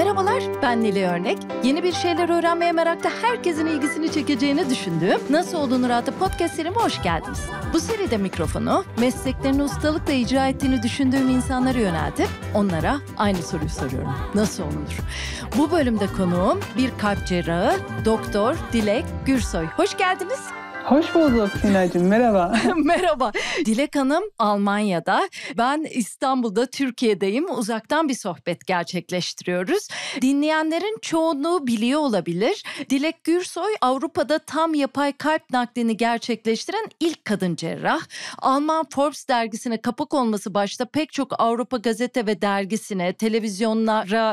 Merhabalar, ben Nilay Örnek. Yeni bir şeyler öğrenmeye merakta herkesin ilgisini çekeceğini düşündüğüm Nasıl Olunur adlı podcast serime hoş geldiniz. Bu seride mikrofonu mesleklerini ustalıkla icra ettiğini düşündüğüm insanlara yöneltip onlara aynı soruyu soruyorum. Nasıl olunur? Bu bölümde konuğum bir kalp cerrahı Doktor Dilek Gürsoy. Hoş geldiniz. Hoş bulduk Nilay'cığım, merhaba. Merhaba. Dilek Hanım Almanya'da, ben İstanbul'da, Türkiye'deyim. Uzaktan bir sohbet gerçekleştiriyoruz. Dinleyenlerin çoğunluğu biliyor olabilir. Dilek Gürsoy Avrupa'da tam yapay kalp naklini gerçekleştiren ilk kadın cerrah. Alman Forbes dergisine kapak olması başta pek çok Avrupa gazete ve dergisine, televizyonlara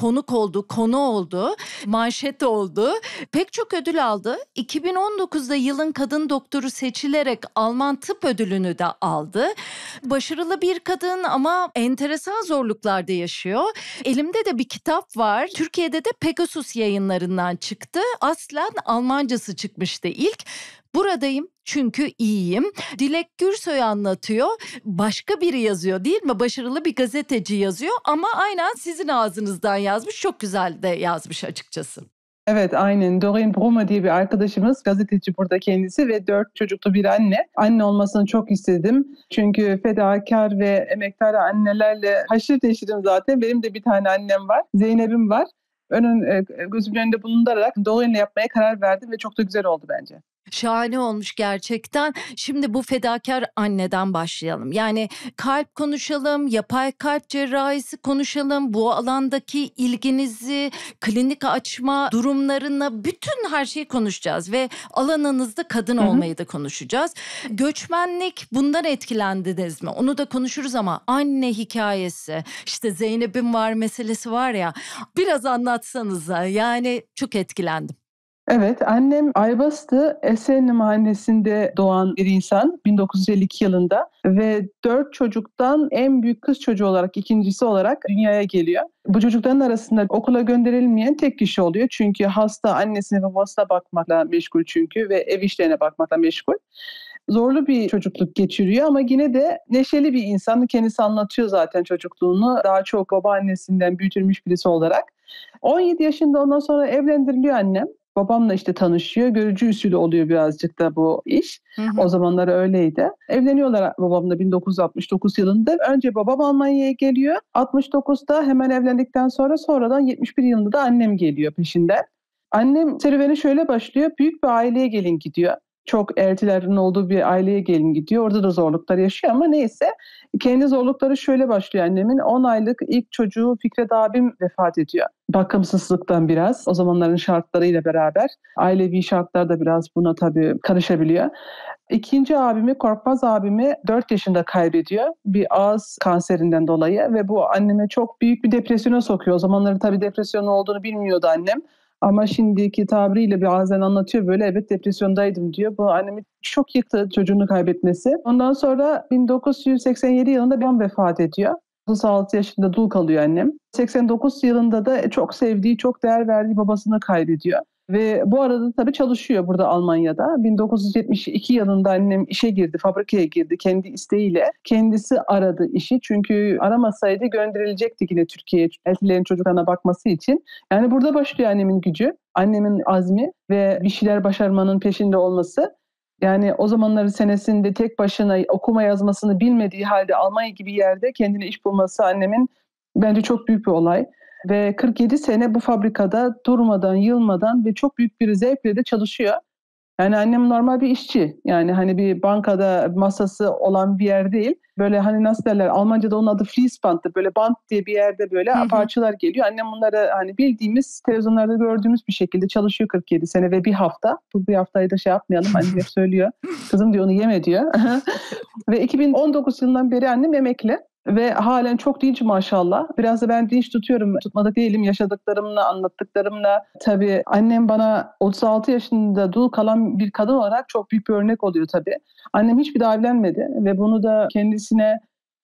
konu oldu, manşet oldu. Pek çok ödül aldı. 2019'da yılın kadın doktoru seçilerek Alman tıp ödülünü de aldı. Başarılı bir kadın ama enteresan zorluklarda yaşıyor. Elimde de bir kitap var. Türkiye'de de Pegasus Yayınlarından çıktı. Aslen Almancası çıkmıştı ilk. Buradayım çünkü iyiyim. Dilek Gürsoy anlatıyor. Başka biri yazıyor değil mi? Başarılı bir gazeteci yazıyor ama aynen sizin ağzınızdan yazmış. Çok güzel de yazmış açıkçası. Evet, aynen. Doreen Brummer diye bir arkadaşımız, gazeteci burada kendisi ve 4 çocuklu bir anne. Anne olmasını çok istedim. Çünkü fedakar ve emektar annelerle haşır neşirim zaten. Benim de bir tane annem var, Zeynep'im var. Gözümün önünde bulundurarak Doreen'le yapmaya karar verdim ve çok da güzel oldu bence. Şahane olmuş gerçekten. Şimdi bu fedakar anneden başlayalım. Yani kalp konuşalım, yapay kalp cerrahisi konuşalım. Bu alandaki ilginizi, klinik açma durumlarına, bütün her şeyi konuşacağız. Ve alanınızda kadın olmayı da konuşacağız. Göçmenlik, bundan etkilendiniz mi? Onu da konuşuruz ama anne hikayesi, işte Zeynep'im var meselesi var ya. Biraz anlatsanıza, yani çok etkilendim. Evet, annem Aybastı Esenli Mahallesi'nde doğan bir insan 1952 yılında ve 4 çocuktan en büyük kız çocuğu olarak, ikincisi olarak dünyaya geliyor. Bu çocukların arasında okula gönderilmeyen tek kişi oluyor. Çünkü hasta, annesine ve babasına bakmakla meşgul çünkü ve ev işlerine bakmakla meşgul. Zorlu bir çocukluk geçiriyor ama yine de neşeli bir insan. Kendisi anlatıyor zaten çocukluğunu. Daha çok babaannesinden büyütülmüş birisi olarak. 17 yaşında ondan sonra evlendiriliyor annem. Babamla işte tanışıyor. Görücü usulü oluyor birazcık da bu iş. O zamanlar öyleydi. Evleniyorlar babamla 1969 yılında. Önce babam Almanya'ya geliyor. 69'da hemen evlendikten sonradan 71 yılında da annem geliyor peşinden. Annem serüveni şöyle başlıyor. Büyük bir aileye gelin gidiyor. Çok eltilerin olduğu bir aileye gelin gidiyor. Orada da zorluklar yaşıyor ama neyse. Kendi zorlukları şöyle başlıyor annemin. 10 aylık ilk çocuğu Fikret abim vefat ediyor. Bakımsızlıktan biraz. O zamanların şartlarıyla beraber. Ailevi şartlar da biraz buna tabii karışabiliyor. İkinci abimi, Korkmaz abimi 4 yaşında kaybediyor. Bir ağız kanserinden dolayı ve bu anneme çok büyük bir depresyona sokuyor. O zamanların tabii depresyon olduğunu bilmiyordu annem. Ama şimdiki tabiriyle bazen anlatıyor böyle, evet depresyondaydım diyor. Bu annemi çok yıktı, çocuğunu kaybetmesi. Ondan sonra 1987 yılında babam vefat ediyor. 36 yaşında dul kalıyor annem. 89 yılında da çok sevdiği, çok değer verdiği babasını kaybediyor. Ve bu arada tabii çalışıyor burada Almanya'da. 1972 yılında annem işe girdi, fabrikaya girdi kendi isteğiyle. Kendisi aradı işi çünkü aramasaydı gönderilecekti yine Türkiye'ye eltilerin çocuklarına bakması için. Yani burada başlıyor annemin gücü, annemin azmi ve bir şeyler başarmanın peşinde olması. Yani o zamanların senesinde tek başına okuma yazmasını bilmediği halde Almanya gibi yerde kendine iş bulması annemin bence çok büyük bir olay. Ve 47 sene bu fabrikada durmadan, yılmadan ve çok büyük bir zevkle de çalışıyor. Yani annem normal bir işçi. Yani hani bir bankada masası olan bir yer değil. Böyle hani nasıl derler, Almanca'da onun adı Fließband'tır. Böyle bant diye bir yerde böyle parçalar geliyor. Annem bunları hani bildiğimiz, televizyonlarda gördüğümüz bir şekilde çalışıyor 47 sene ve bir hafta. Bu bir haftayı da şey yapmayalım. Annem hep söylüyor. Kızım diyor, onu yeme diyor. Ve 2019 yılından beri annem emekli. Ve halen çok dinç maşallah. Biraz da ben dinç tutuyorum. Tutmadık değilim, yaşadıklarımla, anlattıklarımla. Tabii annem bana 36 yaşında dul kalan bir kadın olarak çok büyük bir örnek oluyor tabii. Annem hiçbir daha evlenmedi ve bunu da kendisine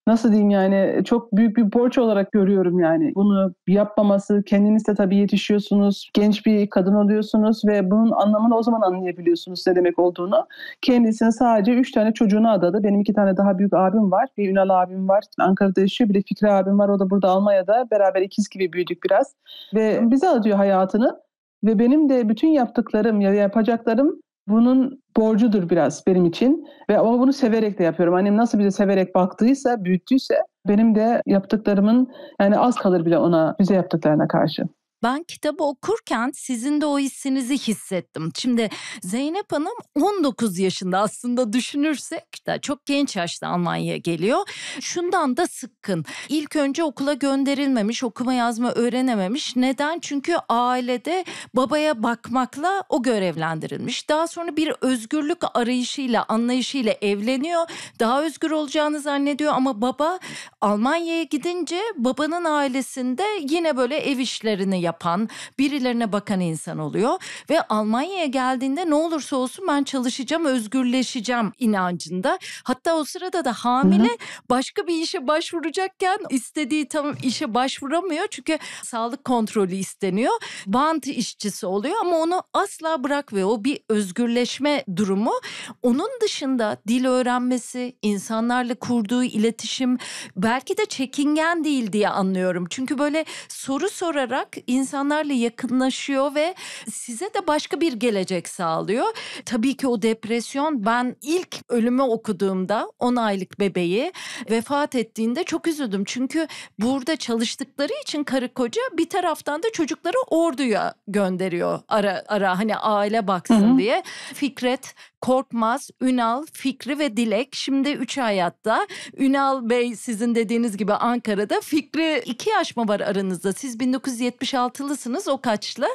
nasıl diyeyim yani çok büyük bir borç olarak görüyorum yani. Bunu yapmaması, kendiniz de tabii yetişiyorsunuz, genç bir kadın oluyorsunuz ve bunun anlamını o zaman anlayabiliyorsunuz ne demek olduğunu. Kendisine sadece 3 tane çocuğunu adadı. Benim 2 tane daha büyük abim var. Bir Ünal abim var. Ankara'da yaşıyor. Bir de Fikri abim var. O da burada Almanya'da. Beraber ikiz gibi büyüdük biraz. Ve bize adıyor hayatını. Ve benim de bütün yaptıklarım ya yapacaklarım bunun borcudur biraz benim için. Ama bunu severek de yapıyorum. Annem nasıl bize severek baktıysa, büyüttüyse benim de yaptıklarımın yani az kalır bile ona, bize yaptıklarına karşı. Ben kitabı okurken sizin de o hissinizi hissettim. Şimdi Zeynep Hanım 19 yaşında, aslında düşünürsek de çok genç yaşta Almanya'ya geliyor. Şundan da sıkkın. İlk önce okula gönderilmemiş, okuma yazma öğrenememiş. Neden? Çünkü ailede babaya bakmakla o görevlendirilmiş. Daha sonra bir özgürlük arayışıyla, anlayışıyla evleniyor. Daha özgür olacağını zannediyor ama baba Almanya'ya gidince babanın ailesinde yine böyle ev işlerini yapan, birilerine bakan insan oluyor ve Almanya'ya geldiğinde ne olursa olsun ben çalışacağım, özgürleşeceğim inancında. Hatta o sırada da hamile, başka bir işe başvuracakken istediği tam işe başvuramıyor çünkü sağlık kontrolü isteniyor. Bant işçisi oluyor ama onu asla bırakmıyor. O bir özgürleşme durumu. Onun dışında dil öğrenmesi, insanlarla kurduğu iletişim, belki de çekingen değil diye anlıyorum. Çünkü böyle soru sorarak insanlarla yakınlaşıyor ve size de başka bir gelecek sağlıyor. Tabii ki o depresyon, ben ilk ölümü okuduğumda 10 aylık bebeği vefat ettiğinde çok üzüldüm. Çünkü burada çalıştıkları için karı koca bir taraftan da çocukları orduya gönderiyor ara hani aile baksın diye. Fikret, Korkmaz, Ünal, Fikri ve Dilek şimdi 3 hayatta. Ünal Bey sizin dediğiniz gibi Ankara'da. Fikri 2 yaş mı var aranızda? Siz 1976'lısınız, o kaçlı?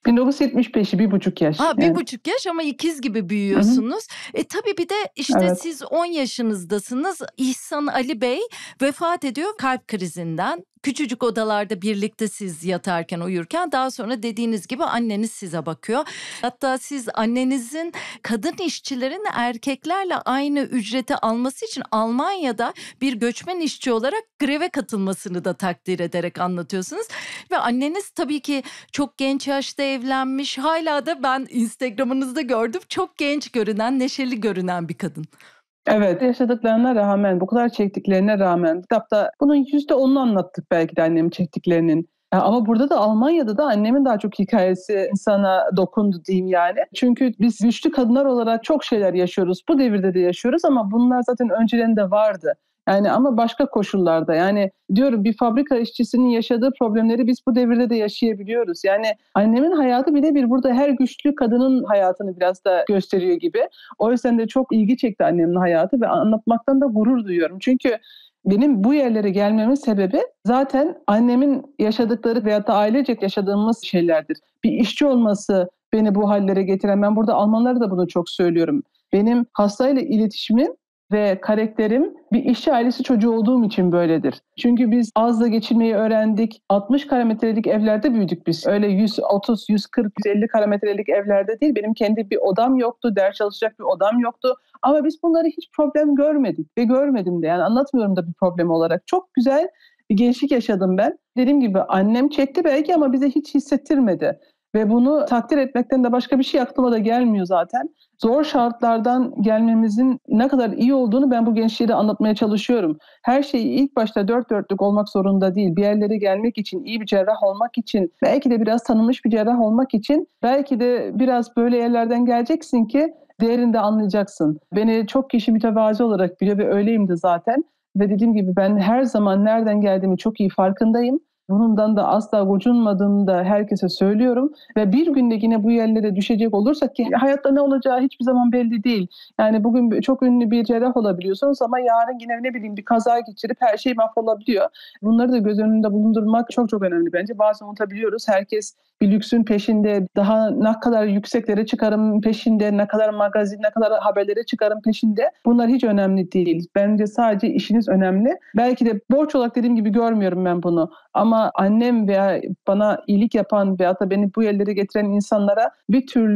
1975'i 1,5 yaş. 1,5 yaş ama ikiz gibi büyüyorsunuz. Tabii bir de işte evet, siz 10 yaşınızdasınız. İhsan Ali Bey vefat ediyor kalp krizinden. Küçücük odalarda birlikte siz yatarken, uyurken, daha sonra dediğiniz gibi anneniz size bakıyor. Hatta siz annenizin kadın işçilerin erkeklerle aynı ücreti alması için Almanya'da bir göçmen işçi olarak greve katılmasını da takdir ederek anlatıyorsunuz. Ve anneniz tabii ki çok genç yaşta evlenmiş. Hala da ben Instagram'ınızda gördüm. Çok genç görünen, neşeli görünen bir kadın. Evet, yaşadıklarına rağmen, bu kadar çektiklerine rağmen, kitapta bunun %10'unu anlattık belki de annemin çektiklerinin. Ama burada da Almanya'da da annemin daha çok hikayesi insana dokundu diyeyim yani. Çünkü biz güçlü kadınlar olarak çok şeyler yaşıyoruz. Bu devirde de yaşıyoruz ama bunlar zaten önceden de vardı. Yani ama başka koşullarda, yani diyorum bir fabrika işçisinin yaşadığı problemleri biz bu devirde de yaşayabiliyoruz. Yani annemin hayatı bir burada her güçlü kadının hayatını biraz da gösteriyor gibi. O yüzden de çok ilgi çekti annemin hayatı ve anlatmaktan da gurur duyuyorum. Çünkü benim bu yerlere gelmemin sebebi zaten annemin yaşadıkları veyahut da ailecek yaşadığımız şeylerdir. Bir işçi olması beni bu hallere getiren, ben burada Almanlara da bunu çok söylüyorum. Benim hastayla iletişimim ve karakterim bir işçi ailesi çocuğu olduğum için böyledir. Çünkü biz azla geçinmeyi öğrendik. 60 kilometrelik evlerde büyüdük biz. Öyle 130, 140, 150 kilometrelik evlerde değil. Benim kendi bir odam yoktu. Ders çalışacak bir odam yoktu. Ama biz bunları hiç problem görmedik ve görmedim de. Yani anlatmıyorum da bir problem olarak. Çok güzel bir gençlik yaşadım ben. Dediğim gibi annem çekti belki ama bize hiç hissettirmedi. Ve bunu takdir etmekten de başka bir şey aklıma da gelmiyor zaten. Zor şartlardan gelmemizin ne kadar iyi olduğunu ben bu gençlere anlatmaya çalışıyorum. Her şey ilk başta dört dörtlük olmak zorunda değil. Bir yerlere gelmek için, iyi bir cerrah olmak için, belki de biraz tanınmış bir cerrah olmak için, belki de biraz böyle yerlerden geleceksin ki değerini de anlayacaksın. Beni çok kişi mütevazi olarak biliyor ve öyleyim de zaten. Ve dediğim gibi ben her zaman nereden geldiğimi çok iyi farkındayım. Bundan da asla gocunmadığımı da herkese söylüyorum. Ve bir günde yine bu yerlere düşecek olursak ki hayatta ne olacağı hiçbir zaman belli değil. Yani bugün çok ünlü bir cerrah olabiliyorsunuz ama yarın yine ne bileyim bir kaza geçirip her şey mahvolabiliyor. Bunları da göz önünde bulundurmak çok çok önemli bence. Bazen unutabiliyoruz. Herkes bir lüksün peşinde, daha ne kadar yükseklere çıkarım peşinde, ne kadar magazin, ne kadar haberlere çıkarım peşinde. Bunlar hiç önemli değil. Bence sadece işiniz önemli. Belki de borç olarak dediğim gibi görmüyorum ben bunu. Ama annem veya bana iyilik yapan veyahut da beni bu yerlere getiren insanlara bir türlü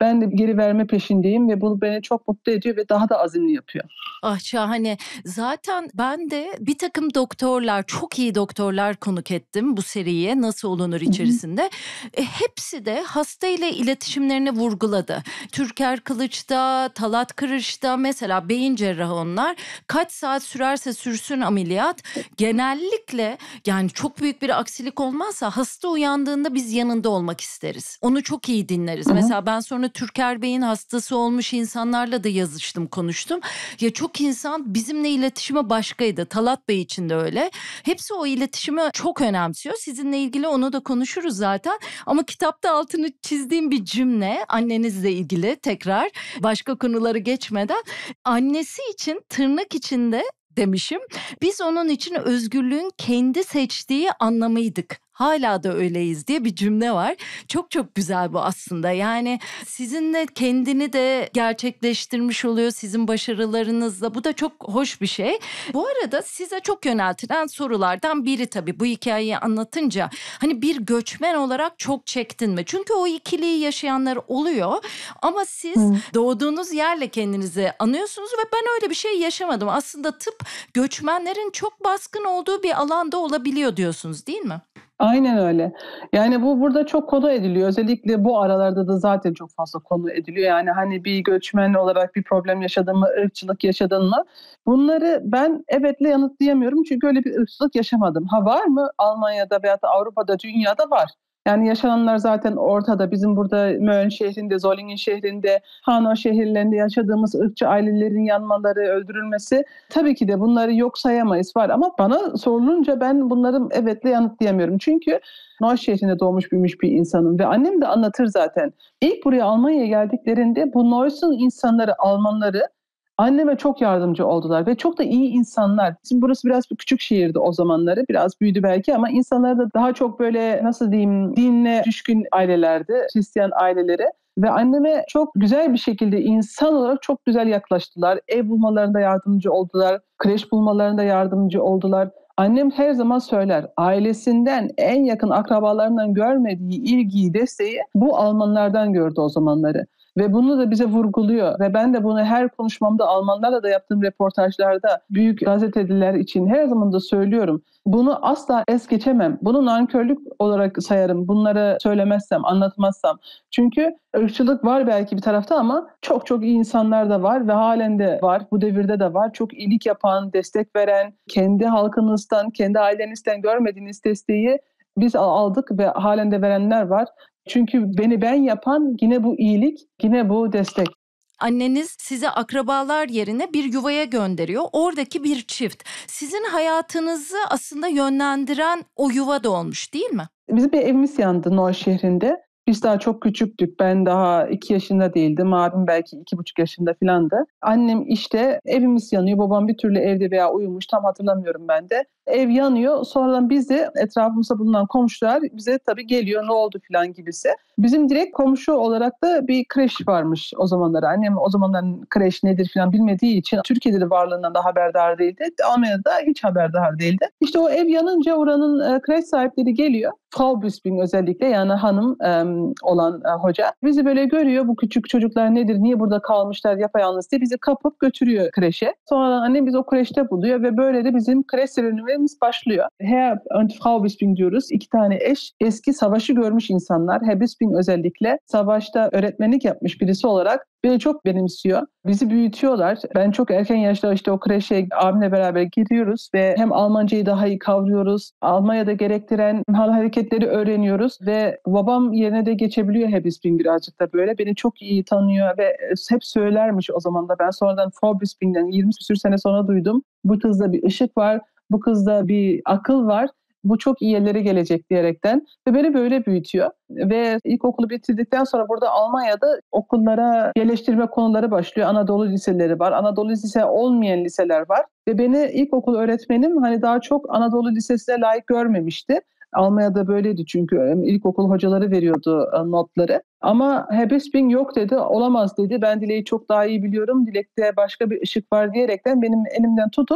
Ben de geri verme peşindeyim ve bu beni çok mutlu ediyor ve daha da azimli yapıyor. Ah şahane. Zaten ben de bir takım doktorlar, çok iyi doktorlar konuk ettim bu seriye Nasıl Olunur içerisinde. Hepsi de hastayla iletişimlerini vurguladı. Türker Kılıç'ta, Talat Kırış'ta mesela beyin cerrahı onlar. Kaç saat sürerse sürsün ameliyat. Genellikle yani çok büyük bir aksilik olmazsa hasta uyandığında biz yanında olmak isteriz. Onu çok iyi dinleriz. Mesela ben sonra Türker Bey'in hastası olmuş insanlarla da yazıştım, konuştum. Ya çok insan bizimle iletişime başkaydı. Talat Bey için de öyle. Hepsi o iletişimi çok önemsiyor. Sizinle ilgili onu da konuşuruz zaten. Ama kitapta altını çizdiğim bir cümle annenizle ilgili tekrar başka konuları geçmeden. Annesi için tırnak içinde demişim. Biz onun için özgürlüğün kendi seçtiği anlamıydık. Hala da öyleyiz diye bir cümle var. Çok çok güzel bu aslında. Yani sizinle kendini de gerçekleştirmiş oluyor sizin başarılarınızla. Bu da çok hoş bir şey. Bu arada size çok yöneltilen sorulardan biri tabii bu hikayeyi anlatınca. Hani bir göçmen olarak çok çektin mi? Çünkü o ikiliği yaşayanlar oluyor. Ama siz doğduğunuz yerle kendinizi anıyorsunuz ve ben öyle bir şey yaşamadım. Aslında tıp göçmenlerin çok baskın olduğu bir alanda olabiliyor diyorsunuz, değil mi? Aynen öyle. Yani bu burada çok konu ediliyor. Özellikle bu aralarda da zaten çok fazla konu ediliyor. Yani hani bir göçmen olarak bir problem yaşadın mı, ırkçılık yaşadın mı? Bunları ben evetle yanıtlayamıyorum çünkü öyle bir ırkçılık yaşamadım. Ha var mı? Almanya'da veya da Avrupa'da, dünyada var. Yani yaşananlar zaten ortada. Bizim burada Mölln şehrinde, Solingen şehrinde, Hanau şehirlerinde yaşadığımız ırkçı ailelerin yanmaları, öldürülmesi tabii ki de bunları yok sayamayız var. Ama bana sorulunca ben bunları evetle yanıtlayamıyorum. Çünkü Neuss şehrinde doğmuş büyümüş bir insanım ve annem de anlatır zaten. İlk buraya Almanya'ya geldiklerinde bu Neuss'un insanları, Almanları anneme çok yardımcı oldular ve çok da iyi insanlar. Şimdi burası biraz bir küçük şehirdi o zamanları. Biraz büyüdü belki ama insanlar da daha çok böyle nasıl diyeyim dinle düşkün ailelerdi. Hristiyan aileleri. Ve anneme çok güzel bir şekilde insan olarak çok güzel yaklaştılar. Ev bulmalarında yardımcı oldular. Kreş bulmalarında yardımcı oldular. Annem her zaman söyler, ailesinden, en yakın akrabalarından görmediği ilgiyi, desteği bu Almanlardan gördü o zamanları. Ve bunu da bize vurguluyor. Ve ben de bunu her konuşmamda, Almanlarla da yaptığım röportajlarda, büyük gazeteciler için her zaman da söylüyorum. Bunu asla es geçemem. Bunu nankörlük olarak sayarım. Bunları söylemezsem, anlatmazsam. Çünkü ırkçılık var belki bir tarafta ama çok çok iyi insanlar da var ve halen de var. Bu devirde de var. Çok iyilik yapan, destek veren, kendi halkınızdan, kendi ailenizden görmediğiniz desteği biz aldık ve halen de verenler var. Çünkü beni ben yapan yine bu iyilik, yine bu destek. Anneniz sizi akrabalar yerine bir yuvaya gönderiyor. Oradaki bir çift. Sizin hayatınızı aslında yönlendiren o yuva da olmuş, değil mi? Bizim bir evimiz yandı Neuss şehrinde. Biz daha çok küçüktük. Ben daha 2 yaşında değildim. Abim belki 2,5 yaşında filandı. Annem işte evimiz yanıyor. Babam bir türlü evde veya uyumuş. Tam hatırlamıyorum ben de. Ev yanıyor. Sonradan biz de etrafımızda bulunan komşular bize tabii geliyor ne oldu filan gibisi. Bizim direkt komşu olarak da bir kreş varmış o zamanlar. Annem o zamanlar kreş nedir filan bilmediği için Türkiye'de de varlığından da haberdar değildi. Almanya'da hiç haberdar değildi. İşte o ev yanınca oranın kreş sahipleri geliyor. Frau Bisping özellikle yani hanım olan hoca. Bizi böyle görüyor bu küçük çocuklar nedir, niye burada kalmışlar yapayalnız diye bizi kapıp götürüyor kreşe. Sonra annem bizi o kreşte buluyor ve böyle de bizim kreş serüvenimiz başlıyor. Herr und Frau Bisping diyoruz. 2 tane eş, eski savaşı görmüş insanlar. Herr Bisping özellikle savaşta öğretmenlik yapmış birisi olarak beni çok benimsiyor. Bizi büyütüyorlar. Ben çok erken yaşta işte o kreşe abimle beraber gidiyoruz ve hem Almancayı daha iyi kavruyoruz. Almanya'da gerektiren hal hareketleri öğreniyoruz ve babam yerine de geçebiliyor Herr Bisping birazcık da böyle. Beni çok iyi tanıyor ve hep söylermiş o zaman da. Ben sonradan Frau Bisping'den 20 küsur sene sonra duydum. Bu kızda bir ışık var, bu kızda bir akıl var. Bu çok iyi yerlere gelecek diyerekten ve beni böyle büyütüyor. Ve ilkokulu bitirdikten sonra burada Almanya'da okullara yerleştirme konuları başlıyor. Anadolu liseleri var. Anadolu lise olmayan liseler var. Ve beni ilkokul öğretmenim hani daha çok Anadolu lisesine layık görmemişti. Almanya'da böyleydi çünkü ilkokul hocaları veriyordu notları. Ama Herr Bisping yok dedi, olamaz dedi. Ben Dilek'i çok daha iyi biliyorum. Dilek'te başka bir ışık var diyerekten benim elimden tutup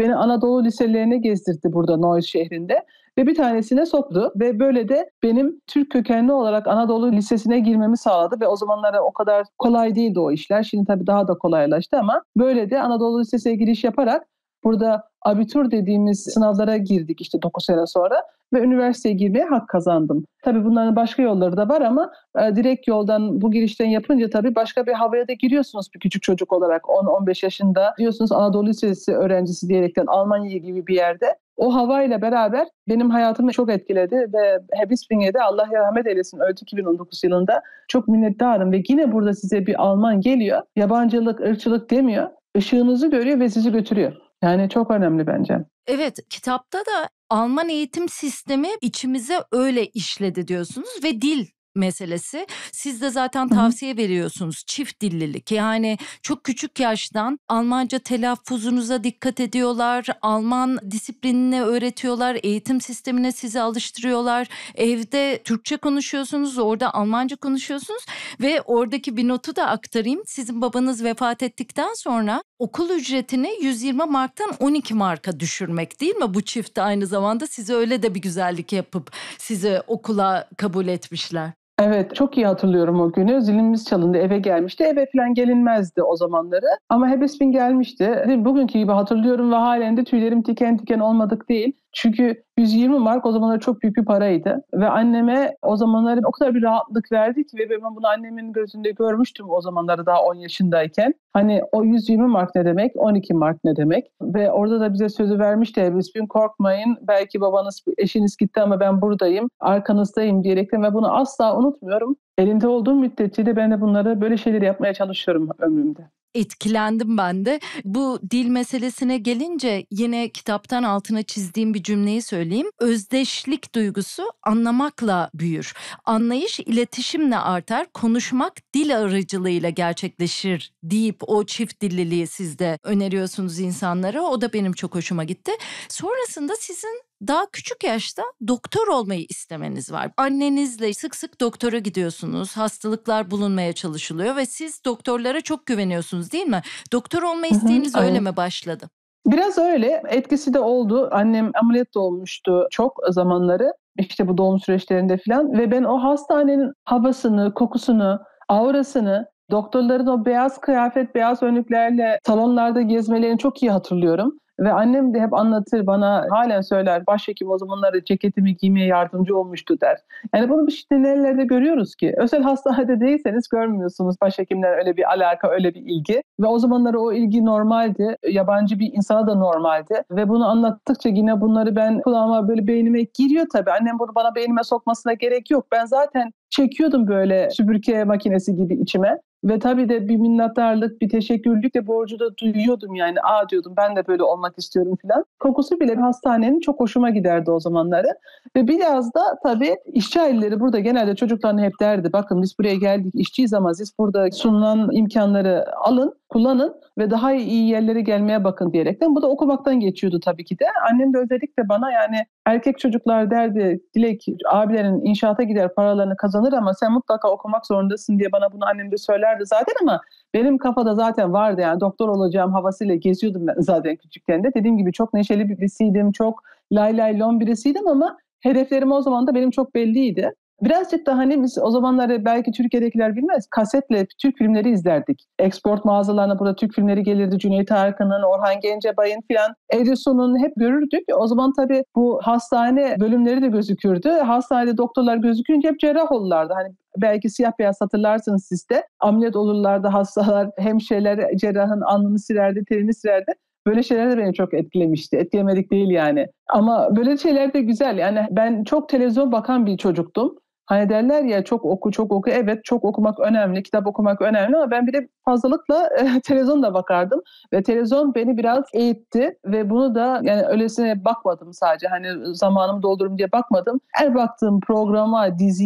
beni Anadolu liselerine gezdirdi burada Neuss şehrinde. Ve bir tanesine soktu ve böyle de benim Türk kökenli olarak Anadolu Lisesi'ne girmemi sağladı ve o zamanlara o kadar kolay değildi o işler. Şimdi tabii daha da kolaylaştı ama böyle de Anadolu Lisesi'ne giriş yaparak burada abitur dediğimiz sınavlara girdik işte 9 sene sonra ve üniversiteye girmeye hak kazandım. Tabii bunların başka yolları da var ama direkt yoldan bu girişten yapınca tabii başka bir havaya da giriyorsunuz bir küçük çocuk olarak 10-15 yaşında diyorsunuz Anadolu Lisesi öğrencisi diyerekten Almanya gibi bir yerde. O havayla beraber benim hayatımı çok etkiledi ve Bisping'e Allah rahmet eylesin öldü 2019 yılında. Çok minnettarım ve yine burada size bir Alman geliyor. Yabancılık, ırkçılık demiyor. Işığınızı görüyor ve sizi götürüyor. Yani çok önemli bence. Evet, kitapta da Alman eğitim sistemi içimize öyle işledi diyorsunuz ve dil meselesi. Siz de zaten tavsiye veriyorsunuz çift dillilik. Yani çok küçük yaştan Almanca telaffuzunuza dikkat ediyorlar. Alman disiplinini öğretiyorlar. Eğitim sistemine sizi alıştırıyorlar. Evde Türkçe konuşuyorsunuz, orada Almanca konuşuyorsunuz ve oradaki bir notu da aktarayım. Sizin babanız vefat ettikten sonra okul ücretini 120 marktan 12 marka düşürmek değil mi? Bu çift de aynı zamanda size öyle de bir güzellik yapıp sizi okula kabul etmişler. Evet, çok iyi hatırlıyorum o günü. Zilimiz çalındı, eve gelmişti. Eve falan gelinmezdi o zamanları. Ama Hebesbin gelmişti. Bugünkü gibi hatırlıyorum ve halen de tüylerim diken diken olmadık değil. Çünkü 120 mark o zamanlar çok büyük bir paraydı. Ve anneme o zamanlar o kadar bir rahatlık verdi ki ve ben bunu annemin gözünde görmüştüm o zamanları daha 10 yaşındayken. Hani o 120 mark ne demek, 12 mark ne demek? Ve orada da bize sözü vermişti Hebesbin, korkmayın belki babanız, eşiniz gitti ama ben buradayım, arkanızdayım diyerekten ve bunu asla unutmuyorum. Elimde olduğum müddetçe de ben de bunları böyle şeyleri yapmaya çalışıyorum ömrümde. Etkilendim ben de. Bu dil meselesine gelince yine kitaptan altına çizdiğim bir cümleyi söyleyeyim. Özdeşlik duygusu anlamakla büyür. Anlayış iletişimle artar. Konuşmak dil aracılığıyla gerçekleşir deyip o çift dilliliği siz de öneriyorsunuz insanlara. O da benim çok hoşuma gitti. Sonrasında sizin daha küçük yaşta doktor olmayı istemeniz var. Annenizle sık sık doktora gidiyorsunuz. Hastalıklar bulunmaya çalışılıyor ve siz doktorlara çok güveniyorsunuz değil mi? Doktor olma isteğiniz öyle mi başladı? Biraz öyle. Etkisi de oldu. Annem ameliyat da olmuştu çok zamanları. İşte bu doğum süreçlerinde falan. Ve ben o hastanenin havasını, kokusunu, aurasını, doktorların o beyaz kıyafet, beyaz önlüklerle salonlarda gezmelerini çok iyi hatırlıyorum. Ve annem de hep anlatır bana, halen söyler, başhekim o zamanları ceketimi giymeye yardımcı olmuştu der. Yani bunu bir işte nerelerde görüyoruz ki? Özel hastanede değilseniz görmüyorsunuz başhekimler öyle bir alaka, öyle bir ilgi. Ve o zamanları o ilgi normaldi. Yabancı bir insana da normaldi. Ve bunu anlattıkça yine bunları ben kulağıma böyle beynime giriyor tabii. Annem bunu bana beynime sokmasına gerek yok. Ben zaten çekiyordum böyle süpürge makinesi gibi içime. Ve tabii de bir minnettarlık, bir teşekkürlük de borcu da duyuyordum yani. Diyordum ben de böyle olmak istiyorum falan. Kokusu bile hastanenin çok hoşuma giderdi o zamanları. Ve biraz da tabii işçi aileleri burada genelde çocuklarına hep derdi. Bakın biz buraya geldik, işçiyiz ama siz burada sunulan imkanları alın, kullanın ve daha iyi yerlere gelmeye bakın diyerekten. Bu da okumaktan geçiyordu tabii ki de. Annem de özellikle bana yani erkek çocuklar derdi, Dilek abilerin inşaata gider paralarını kazanır ama sen mutlaka okumak zorundasın diye bana bunu annem de söylerdi zaten ama benim kafada zaten vardı yani doktor olacağım havasıyla geziyordum ben zaten küçükken de. Dediğim gibi çok neşeli birisiydim, çok lay lay lon birisiydim ama hedeflerim o zaman da benim çok belliydi. Birazcık da hani biz o zamanları belki Türkiye'dekiler bilmez, kasetle Türk filmleri izlerdik. Export mağazalarına burada Türk filmleri gelirdi. Cüneyt Arkın'ın, Orhan Gencebay'ın filan, Edison'un hep görürdük. O zaman tabii bu hastane bölümleri de gözükürdü. Hastanede doktorlar gözükünce hep cerrah olurlardı. Hani belki siyah beyaz hatırlarsınız siz de. Ameliyat olurlardı hastalar, hemşireler cerrahın alnını silerdi, terini silerdi. Böyle şeyler de beni çok etkilemişti. Etkilemedik değil yani. Ama böyle şeyler de güzel. Yani ben çok televizyon bakan bir çocuktum. Hani derler ya çok oku çok oku. Evet çok okumak önemli, kitap okumak önemli ama ben bir de fazlalıkla televizyon da bakardım. Ve televizyon beni biraz eğitti ve bunu da yani öylesine bakmadım sadece. Hani zamanımı doldururum diye bakmadım. Her baktığım programa, diziye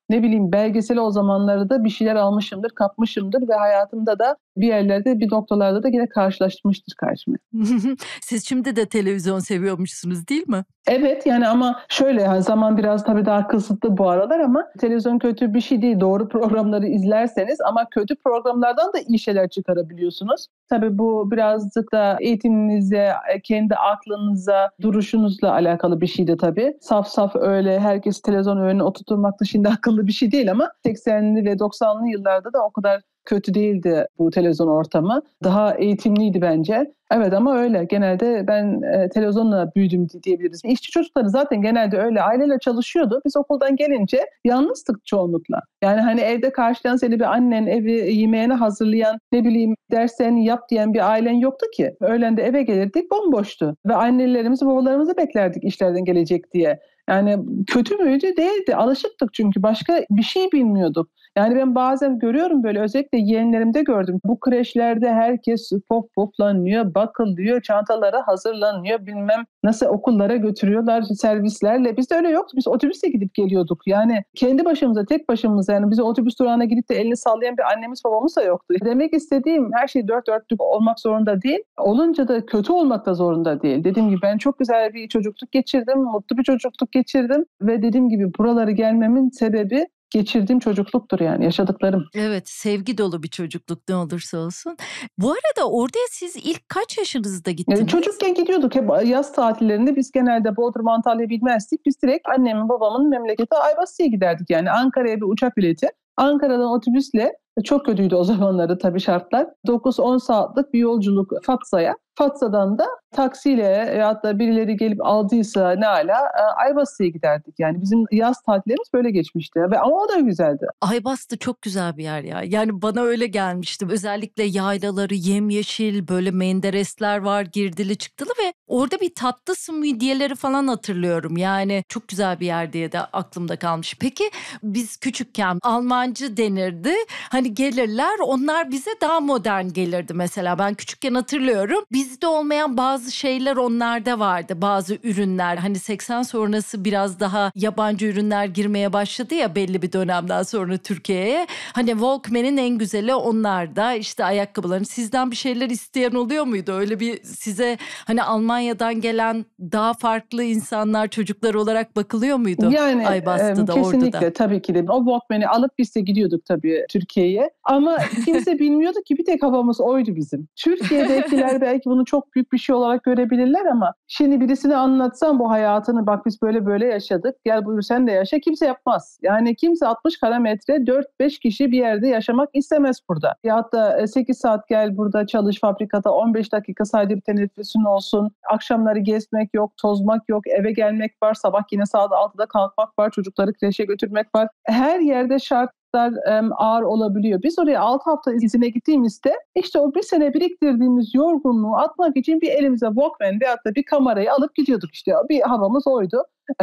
ne bileyim belgeseli o zamanlarda da bir şeyler almışımdır, kapmışımdır ve hayatımda da bir yerlerde, bir noktalarda da yine karşılaşmıştır karşıma. Siz şimdi de televizyon seviyormuşsunuz değil mi? Evet yani ama şöyle yani zaman biraz tabii daha kısıtlı bu aralar ama televizyon kötü bir şey değil. Doğru programları izlerseniz ama kötü programlardan da iyi şeyler çıkarabiliyorsunuz. Tabii bu birazcık da eğitiminize, kendi aklınıza, duruşunuzla alakalı bir şey de tabii. Saf saf öyle herkes televizyon önüne oturtmak dışında akıllı bir şey değil ama 80'li ve 90'lı yıllarda da o kadar kötü değildi bu televizyon ortamı. Daha eğitimliydi bence. Evet ama öyle. Genelde ben televizyonla büyüdüm diyebiliriz. İşçi çocukları zaten genelde öyle. Aileyle çalışıyordu. Biz okuldan gelince yalnızdık çoğunlukla. Yani hani evde karşılayan seni bir annen, evi yemeğini hazırlayan, ne bileyim derslerini yap diyen bir ailen yoktu ki. Öğlen de eve gelirdik bomboştu. Ve annelerimizi, babalarımızı beklerdik işlerden gelecek diye. Yani kötü müydü? Değildi. Alışıktık çünkü başka bir şey bilmiyorduk. Yani ben bazen görüyorum böyle özellikle yeğenlerimde gördüm. Bu kreşlerde herkes poflanıyor, bakılıyor, çantalara hazırlanıyor, bilmem nasıl okullara götürüyorlar servislerle. Bizde öyle yoktu. Biz otobüsle gidip geliyorduk. Yani kendi başımıza, tek başımıza yani bize otobüs durağına gidip de elini sallayan bir annemiz babamız da yoktu. Demek istediğim her şey dört dörtlük olmak zorunda değil. Olunca da kötü olmak da zorunda değil. Dediğim gibi ben çok güzel bir çocukluk geçirdim, mutlu bir çocukluk geçirdim ve dediğim gibi buraları gelmemin sebebi geçirdiğim çocukluktur yani yaşadıklarım. Evet, sevgi dolu bir çocukluk ne olursa olsun. Bu arada oraya siz ilk kaç yaşınızda gittiniz? Çocukken gidiyorduk hep yaz tatillerinde biz genelde Bodrum Antalya bilmezdik. Biz direkt annemin babamın memleketi Ayvası'ya giderdik yani Ankara'ya bir uçak bileti. Ankara'dan otobüsle çok kötüydü o zamanları tabii şartlar. 9-10 saatlik bir yolculuk Fatsa'ya. Fatsa'dan da taksiyle ya da birileri gelip aldıysa ne ala Ayvası'ya giderdik. Yani bizim yaz tatillerimiz böyle geçmişti. Ama o da güzeldi. Aybas da çok güzel bir yer ya. Yani bana öyle gelmişti. Özellikle yaylaları yemyeşil, böyle menderesler var, girdili çıktılı ve orada bir tatlı su midyeleri falan hatırlıyorum. Yani çok güzel bir yer diye de aklımda kalmış. Peki biz küçükken Almancı denirdi. Hani gelirler, onlar bize daha modern gelirdi mesela. Ben küçükken hatırlıyorum. Bizde olmayan bazı şeyler onlarda vardı. Bazı ürünler hani 80 sonrası biraz daha yabancı ürünler girmeye başladı ya belli bir dönemden sonra Türkiye'ye. Hani Walkman'in en güzeli onlarda, işte ayakkabıların. Sizden bir şeyler isteyen oluyor muydu? Öyle bir size hani Almanya'dan gelen daha farklı insanlar, çocuklar olarak bakılıyor muydu? Yani Aybastı'da, kesinlikle orada da. tabii ki de. O Walkman'i alıp biz de gidiyorduk tabii Türkiye'ye. Ama kimse bilmiyordu ki bir tek havamız oydu bizim. Türkiye'dekiler belki bunu çok büyük bir şey olarak görebilirler ama şimdi birisine anlatsam bu hayatını bak biz böyle böyle yaşadık. Gel buyur sen de yaşa. Kimse yapmaz. Yani kimse 60 kilometre 4-5 kişi bir yerde yaşamak istemez burada. Ya da 8 saat gel burada çalış fabrikada 15 dakika sadece bir teneffüsün olsun. Akşamları gezmek yok, tozmak yok, eve gelmek var. Sabah yine saat 6'da kalkmak var. Çocukları kreşe götürmek var. Her yerde şartlar ağır olabiliyor. Biz oraya 6 hafta izine gittiğimizde işte o bir sene biriktirdiğimiz yorgunluğu atmak için bir elimize Walkman veyahut da bir kamerayı alıp gidiyorduk işte. Bir havamız oydu.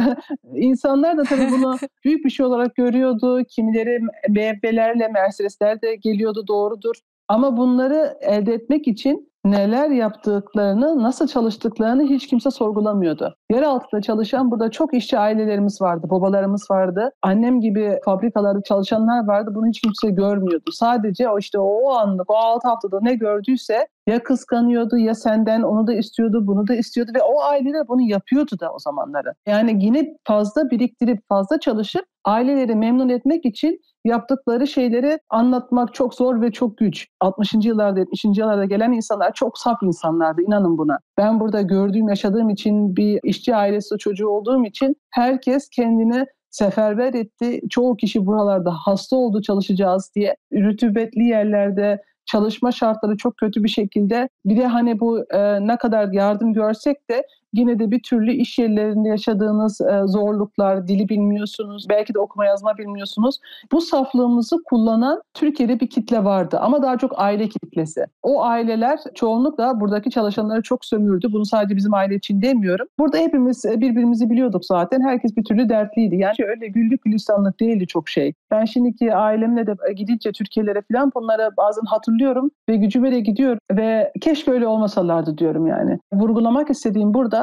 İnsanlar da tabii bunu büyük bir şey olarak görüyordu. Kimileri BMW'lerle, Mercedes'ler de geliyordu, doğrudur. Ama bunları elde etmek için neler yaptıklarını, nasıl çalıştıklarını hiç kimse sorgulamıyordu. Yer altında çalışan burada çok işçi ailelerimiz vardı, babalarımız vardı. Annem gibi fabrikalarda çalışanlar vardı. Bunu hiç kimse görmüyordu. Sadece o anlık, o 6 haftada ne gördüyse ya kıskanıyordu ya senden onu da istiyordu, bunu da istiyordu ve o aileler bunu yapıyordu da o zamanları. Yani yine fazla biriktirip fazla çalışıp aileleri memnun etmek için yaptıkları şeyleri anlatmak çok zor ve çok güç. 60. yıllarda, 70. yıllarda gelen insanlar çok saf insanlardı, inanın buna. Ben burada gördüğüm, yaşadığım için bir işçi ailesi çocuğu olduğum için herkes kendini seferber etti. Çoğu kişi buralarda hasta oldu çalışacağız diye. Rutubetli yerlerde çalışma şartları çok kötü bir şekilde. Bir de hani bu ne kadar yardım görsek de yine de bir türlü iş yerlerinde yaşadığınız zorluklar, dili bilmiyorsunuz, belki de okuma yazma bilmiyorsunuz. Bu saflığımızı kullanan Türkiye'de bir kitle vardı ama daha çok aile kitlesi. O aileler çoğunlukla buradaki çalışanları çok sömürdü. Bunu sadece bizim aile için demiyorum. Burada hepimiz birbirimizi biliyorduk zaten. Herkes bir türlü dertliydi. Yani öyle güllük gülistanlık değildi çok şey. Ben şimdiki ailemle de gidince Türkiye'lere falan bunları bazen hatırlıyorum ve gücüme de gidiyor ve keşke öyle olmasalardı diyorum yani. Vurgulamak istediğim burada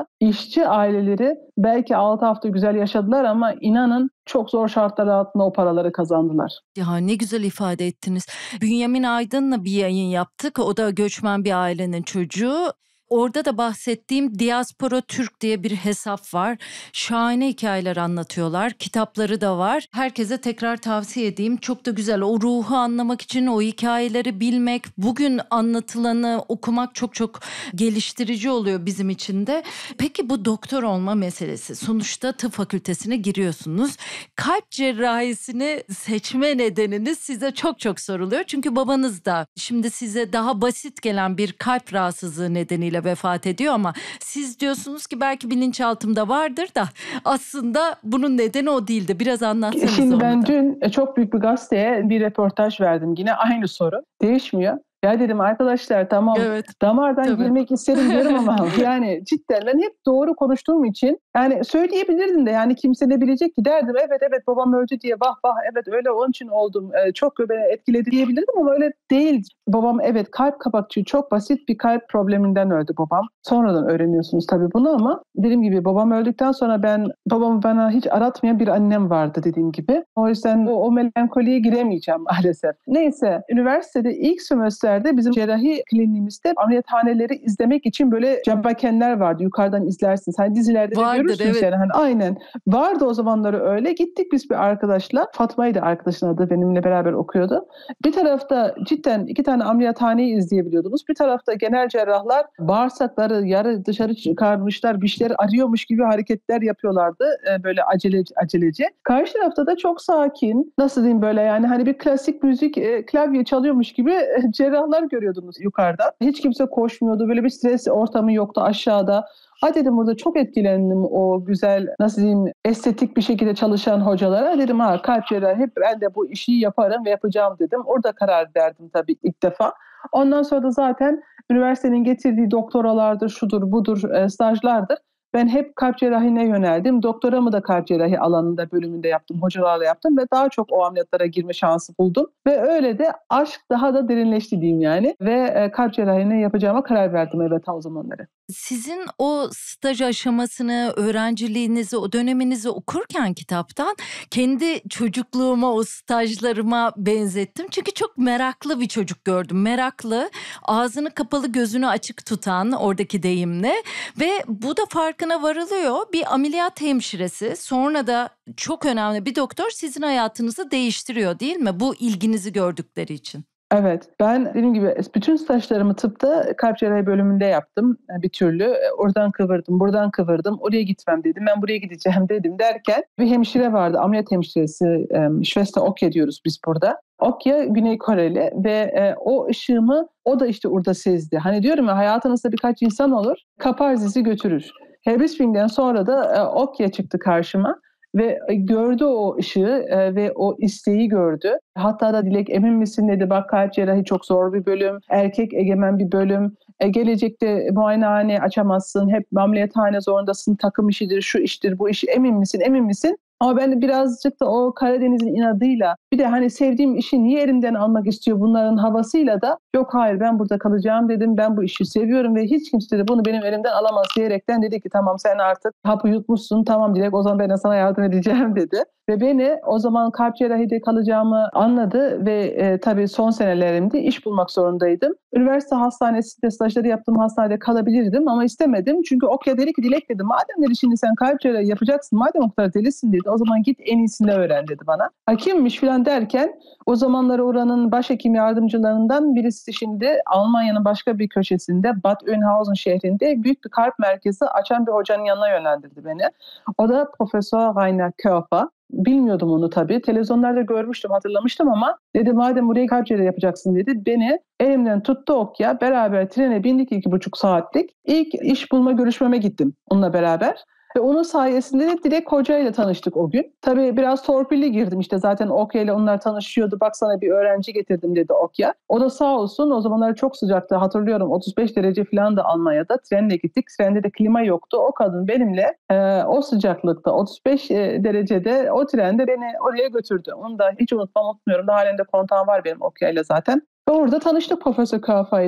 da işçi aileleri belki 6 hafta güzel yaşadılar ama inanın çok zor şartlar altında o paraları kazandılar. Ya ne güzel ifade ettiniz. Bünyamin Aydın'la bir yayın yaptık. O da göçmen bir ailenin çocuğu. Orada da bahsettiğim Diaspora Türk diye bir hesap var. Şahane hikayeler anlatıyorlar. Kitapları da var. Herkese tekrar tavsiye edeyim. Çok da güzel. O ruhu anlamak için o hikayeleri bilmek, bugün anlatılanı okumak çok çok geliştirici oluyor bizim için de. Peki bu doktor olma meselesi. Sonuçta tıp fakültesine giriyorsunuz. Kalp cerrahisini seçme nedeniniz size çok çok soruluyor. Çünkü babanız da şimdi size daha basit gelen bir kalp rahatsızlığı nedeniyle vefat ediyor ama siz diyorsunuz ki belki bilinçaltımda vardır da aslında bunun nedeni o değildi. Biraz anlatsanız Şimdi onu ben da. dün çok büyük bir gazeteye bir röportaj verdim. Yine aynı soru. Değişmiyor. Ya dedim arkadaşlar tamam Evet, damardan tabii. girmek isterim diyorum ama yani cidden ben hep doğru konuştuğum için yani söyleyebilirdim de yani kimse ne bilecek ki derdim evet babam öldü diye vah evet öyle onun için oldum çok beni etkiledi diyebilirdim ama öyle değil. Babam evet kalp kapakçığı çok basit bir kalp probleminden öldü babam. Sonradan öğreniyorsunuz tabii bunu ama dediğim gibi babam öldükten sonra babamı bana hiç aratmayan bir annem vardı dediğim gibi. O yüzden o melankoliye giremeyeceğim maalesef. Neyse üniversitede ilk sömestrde bizim cerrahi kliniğimizde ameliyathaneleri izlemek için böyle cambakenler vardı. Yukarıdan izlersiniz. Hani dizilerde de Vardır, görürsünüz evet. yani. Hani aynen. Vardı o zamanları öyle. Gittik biz bir arkadaşla. Fatma'ydı arkadaşın adı. Benimle beraber okuyordu. Bir tarafta cidden 2 tane ameliyathaneyi izleyebiliyordunuz. Bir tarafta genel cerrahlar bağırsakları yarı dışarı çıkarmışlar. Bir şeyler arıyormuş gibi hareketler yapıyorlardı. Böyle acelece. Karşı tarafta da çok sakin. Nasıl diyeyim böyle yani hani bir klasik müzik klavye çalıyormuş gibi cerrahlar görüyordunuz yukarıda. Hiç kimse koşmuyordu. Böyle bir stres ortamı yoktu aşağıda. Ha dedim burada çok etkilendim o güzel nasıl diyeyim estetik bir şekilde çalışan hocalara. Dedim kalp cerrahi hep ben de bu işi yaparım ve yapacağım dedim. Orada karar verdim tabii ilk defa. Ondan sonra da zaten üniversitenin getirdiği doktoralardır, şudur budur, stajlardır. Ben hep kalp cerrahine yöneldim. Doktoramı da kalp cerrahi alanında bölümünde yaptım, hocalarla yaptım ve daha çok o ameliyatlara girme şansı buldum. Ve öyle de aşk daha da derinleşti diyeyim yani. Ve kalp cerrahine yapacağıma karar verdim evet o zamanları. Sizin o staj aşamasını, öğrenciliğinizi, o döneminizi okurken kitaptan kendi çocukluğuma, o stajlarıma benzettim. Çünkü çok meraklı bir çocuk gördüm. Meraklı, ağzını kapalı, gözünü açık tutan oradaki deyimle ve bu da farkına varılıyor. Bir ameliyat hemşiresi, sonra da çok önemli bir doktor sizin hayatınızı değiştiriyor değil mi? Bu ilginizi gördükleri için. Evet, ben dediğim gibi bütün stajlarımı tıpta kalp cerrahi bölümünde yaptım bir türlü. Oradan kıvırdım, buradan kıvırdım. Oraya gitmem dedim, ben buraya gideceğim dedim derken bir hemşire vardı, ameliyat hemşiresi. Şvesta Okya diyoruz biz burada. Okya Güney Koreli ve o ışığımı o da işte orada sezdi. Hani diyorum ya hayatınızda birkaç insan olur, kapar sizi götürür. Harris-Finn'den sonra da Okya çıktı karşıma. Ve gördü o ışığı ve o isteği gördü. Hatta da Dilek emin misin dedi bak kalp cerrahi çok zor bir bölüm. Erkek egemen bir bölüm. Gelecekte muayenehane açamazsın. Hep ameliyathane zorundasın. Takım işidir, şu iştir, bu iş. Emin misin, emin misin? Ama ben de birazcık da o Karadeniz'in inadıyla bir de hani sevdiğim işi niye elimden almak istiyor bunların havasıyla da yok hayır ben burada kalacağım dedim. Ben bu işi seviyorum ve hiç kimse de bunu benim elimden alamaz diyerekten dedi ki tamam sen artık hapı yutmuşsun tamam Dilek o zaman ben de sana yardım edeceğim dedi. Ve beni o zaman kalp cerrahide kalacağımı anladı ve tabii son senelerimde iş bulmak zorundaydım. Üniversite hastanesinde stajları yaptığım hastanede kalabilirdim ama istemedim. Çünkü Okya dedi ki Dilek dedi madem dedi şimdi sen kalp cerrahi yapacaksın madem o kadar delisin dedi o zaman git en iyisini öğren dedi bana. Kimmiş falan derken o zamanları oranın başhekim yardımcılarından birisi şimdi Almanya'nın başka bir köşesinde Bad Oeynhausen şehrinde büyük bir kalp merkezi açan bir hocanın yanına yönlendirdi beni. O da Profesör Rainer Körper. Bilmiyordum onu tabii. Televizyonlarda görmüştüm, hatırlamıştım ama dedi madem buraya kalp cerrahi yapacaksın dedi. Beni elimden tuttu Okya. Beraber trene bindik 2,5 saatlik. İlk iş bulma görüşmeme gittim onunla beraber. Ve onun sayesinde de Dilek Hoca ile tanıştık o gün. Tabii biraz torpilli girdim işte zaten Okya ile onlar tanışıyordu. Bak sana bir öğrenci getirdim dedi Okya. O da sağ olsun o zamanlar çok sıcaktı hatırlıyorum 35 derece falan da Almanya'da. Trenle gittik. Trende de klima yoktu. O kadın benimle o sıcaklıkta 35 derecede o trende beni oraya götürdü. Onu da hiç unutmuyorum. Da halen de kontağım var benim Okya ile zaten. Ve orada tanıştık Profesör Kafa'yla.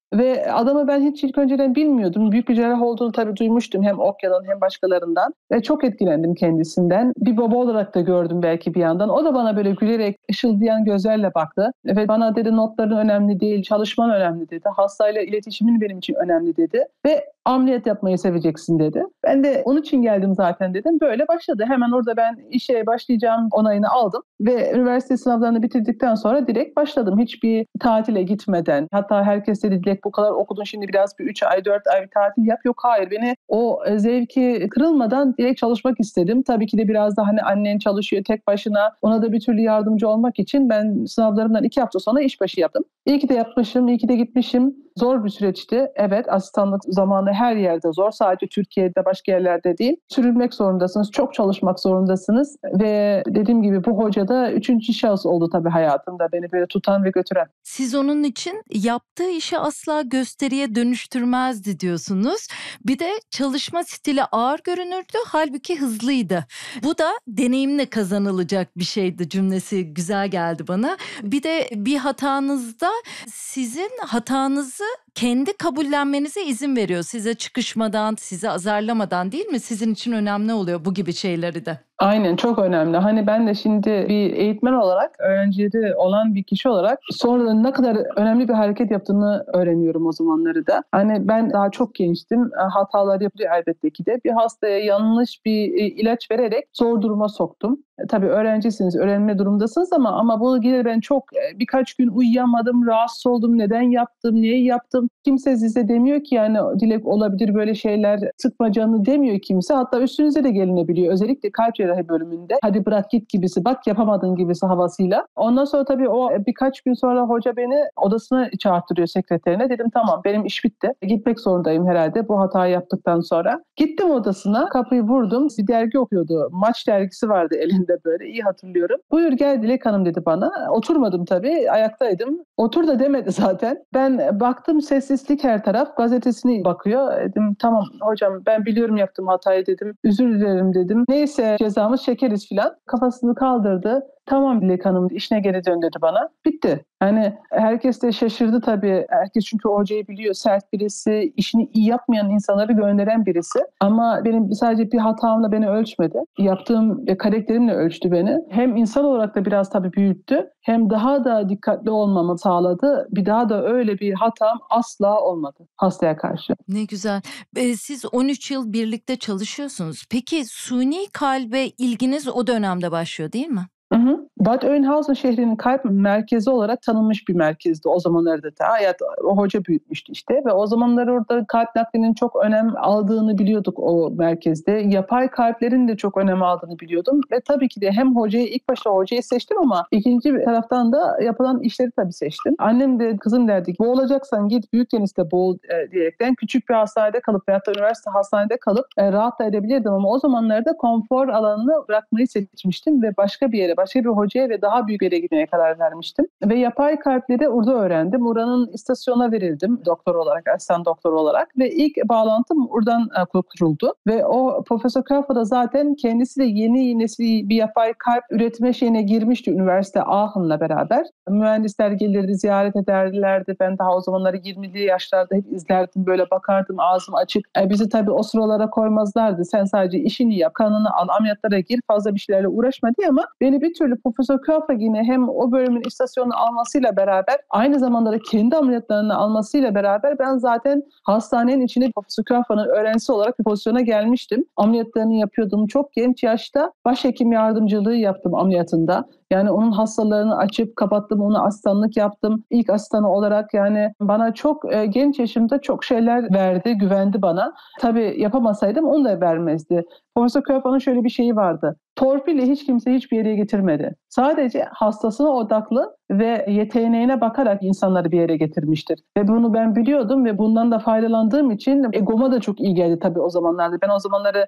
Ve adamı ben hiç ilk önceden bilmiyordum. Büyük bir cerrah olduğunu tabii duymuştum hem Okya'dan hem başkalarından. Ve çok etkilendim kendisinden. Bir baba olarak da gördüm belki bir yandan. O da bana böyle gülerek ışıldayan gözlerle baktı. Ve bana dedi notların önemli değil, çalışman önemli dedi. Hastayla iletişimin benim için önemli dedi. Ve ameliyat yapmayı seveceksin dedi. Ben de onun için geldim zaten dedim. Böyle başladı. Hemen orada ben işe başlayacağım onayını aldım. Ve üniversite sınavlarını bitirdikten sonra direkt başladım. Hiçbir tatile gitmeden. Hatta herkes dedi Dilek bu kadar okudun şimdi biraz bir 3 ay 4 ay bir tatil yap. Yok hayır beni o zevki kırılmadan direkt çalışmak istedim. Tabii ki de biraz da hani annen çalışıyor tek başına. Ona da bir türlü yardımcı olmak için ben sınavlarımdan 2 hafta sonra işbaşı yaptım. İyi ki de yapmışım, iyi ki de gitmişim. Zor bir süreçti. Evet asistanlık zamanı her yerde zor. Sadece Türkiye'de başka yerlerde değil. Sürülmek zorundasınız. Çok çalışmak zorundasınız. Ve dediğim gibi bu hoca da 3. şahıs oldu tabii hayatımda. Beni böyle tutan ve götüren. Siz onun için yaptığı işi asla gösteriye dönüştürmezdi diyorsunuz. Bir de çalışma stili ağır görünürdü. Halbuki hızlıydı. Bu da deneyimle kazanılacak bir şeydi cümlesi güzel geldi bana. Bir de bir hatanızda sizin hatanızı kendi kabullenmenize izin veriyor. Size çıkışmadan, sizi azarlamadan değil mi? Sizin için önemli oluyor bu gibi şeyleri de. Aynen çok önemli. Hani ben de şimdi bir eğitmen olarak, öğrencileri olan bir kişi olarak sonradan ne kadar önemli bir hareket yaptığını öğreniyorum o zamanları da. Hani ben daha çok gençtim. Hatalar yapılıyor elbette ki de. Bir hastaya yanlış bir ilaç vererek zor duruma soktum. Tabii öğrencisiniz, öğrenme durumdasınız ama bunu yine ben çok birkaç gün uyuyamadım, rahatsız oldum. Neden yaptım, niye yaptım? Kimse size demiyor ki yani Dilek olabilir böyle şeyler, sıkma canını demiyor kimse. Hatta üstünüze de gelinebiliyor. Özellikle kalp cerrahi bölümünde. Hadi bırak git gibisi, bak yapamadın gibisi havasıyla. Ondan sonra tabii o birkaç gün sonra hoca beni odasına çağırtırıyor sekreterine. Dedim tamam benim iş bitti. Gitmek zorundayım herhalde bu hatayı yaptıktan sonra. Gittim odasına, kapıyı vurdum. Bir dergi okuyordu. Maç dergisi vardı elinde böyle iyi hatırlıyorum. Buyur gel Dilek Hanım dedi bana. Oturmadım tabii ayaktaydım. Otur da demedi zaten. Ben baktım sessizlik her taraf. Gazetesine bakıyor. Dedim tamam hocam ben biliyorum yaptığım hatayı dedim. Özür dilerim dedim. Neyse cezamız çekeriz filan. Kafasını kaldırdı. Tamam Dilek Hanım işine geri dön dedi bana. Bitti. Yani herkes de şaşırdı tabii. Herkes çünkü o hocayı biliyor. Sert birisi, işini iyi yapmayan insanları gönderen birisi. Ama benim sadece bir hatamla beni ölçmedi. Yaptığım karakterimle ölçtü beni. Hem insan olarak da biraz tabii büyüttü. Hem daha da dikkatli olmamı sağladı. Bir daha da öyle bir hatam asla olmadı hastaya karşı. Ne güzel. Siz 13 yıl birlikte çalışıyorsunuz. Peki suni kalbe ilginiz o dönemde başlıyor değil mi? Hı hı. Bad Oeynhausen şehrinin kalp merkezi olarak tanınmış bir merkezdi o zamanlarda da. O hoca büyütmüştü işte ve o zamanlar orada kalp naklinin çok önem aldığını biliyorduk o merkezde. Yapay kalplerin de çok önem aldığını biliyordum ve tabii ki de hem ilk başta hocayı seçtim ama ikinci bir taraftan da yapılan işleri tabii seçtim. Annem de kızım derdi boğulacaksan git Büyükdeniz'de boğul diyerekten küçük bir hastanede kalıp veyahut da üniversite hastanede kalıp rahat da edebilirdim ama o zamanlarda konfor alanını bırakmayı seçmiştim ve başka bir hocaya ve daha büyük bir yere gitmeye karar vermiştim. Ve yapay kalpleri orada öğrendim. Oranın istasyona verildim doktor olarak, asistan doktor olarak ve ilk bağlantım oradan kuruldu. Ve o Profesör Körfer da zaten kendisi de yeni nesil bir yapay kalp üretme şeyine girmişti üniversite Aachen'la beraber. Mühendisler gelirdi, ziyaret ederlerdi. Ben daha o zamanları 20'li yaşlarda hep izlerdim, böyle bakardım ağzım açık. Bizi tabii o sıralara koymazlardı. Sen sadece işini yap, kanını al, ameliyatlara gir, fazla bir şeylerle uğraşma diye ama beni bir türlü Profesör Körfer yine hem o bölümün istasyonunu almasıyla beraber aynı zamanda da kendi ameliyatlarını almasıyla beraber ben zaten hastanenin içinde Profesör Körfer'in öğrencisi olarak bir pozisyona gelmiştim. Ameliyatlarını yapıyordum. Çok genç yaşta başhekim yardımcılığı yaptım ameliyatında. Yani onun hastalarını açıp kapattım, ona asistanlık yaptım. İlk asistanı olarak yani bana çok genç yaşımda çok şeyler verdi, güvendi bana. Tabii yapamasaydım onu da vermezdi. Profesör Körfer'in şöyle bir şeyi vardı. Torpille hiç kimse hiçbir yere getirmedi. Sadece hastasına odaklı ve yeteneğine bakarak insanları bir yere getirmiştir. Ve bunu ben biliyordum ve bundan da faydalandığım için egoma da çok iyi geldi tabii o zamanlarda. Ben o zamanları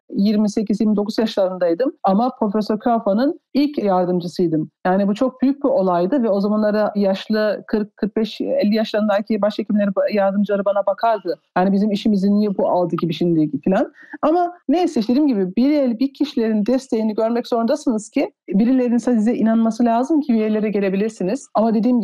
28-29 yaşlarındaydım ama Profesör Körfer'in ilk yardımcısıydım. Yani bu çok büyük bir olaydı ve o zamanlara yaşlı 40-45-50 yaşlarındaki başhekimleri, yardımcıları bana bakardı. Yani bizim işimizi niye bu aldı gibi şimdi falan. Ama neyse dediğim gibi bir kişilerin desteğini görmek zorundasınız ki birilerinin size inanması lazım ki bir yerlere gelebilirsiniz. Ama dediğim gibi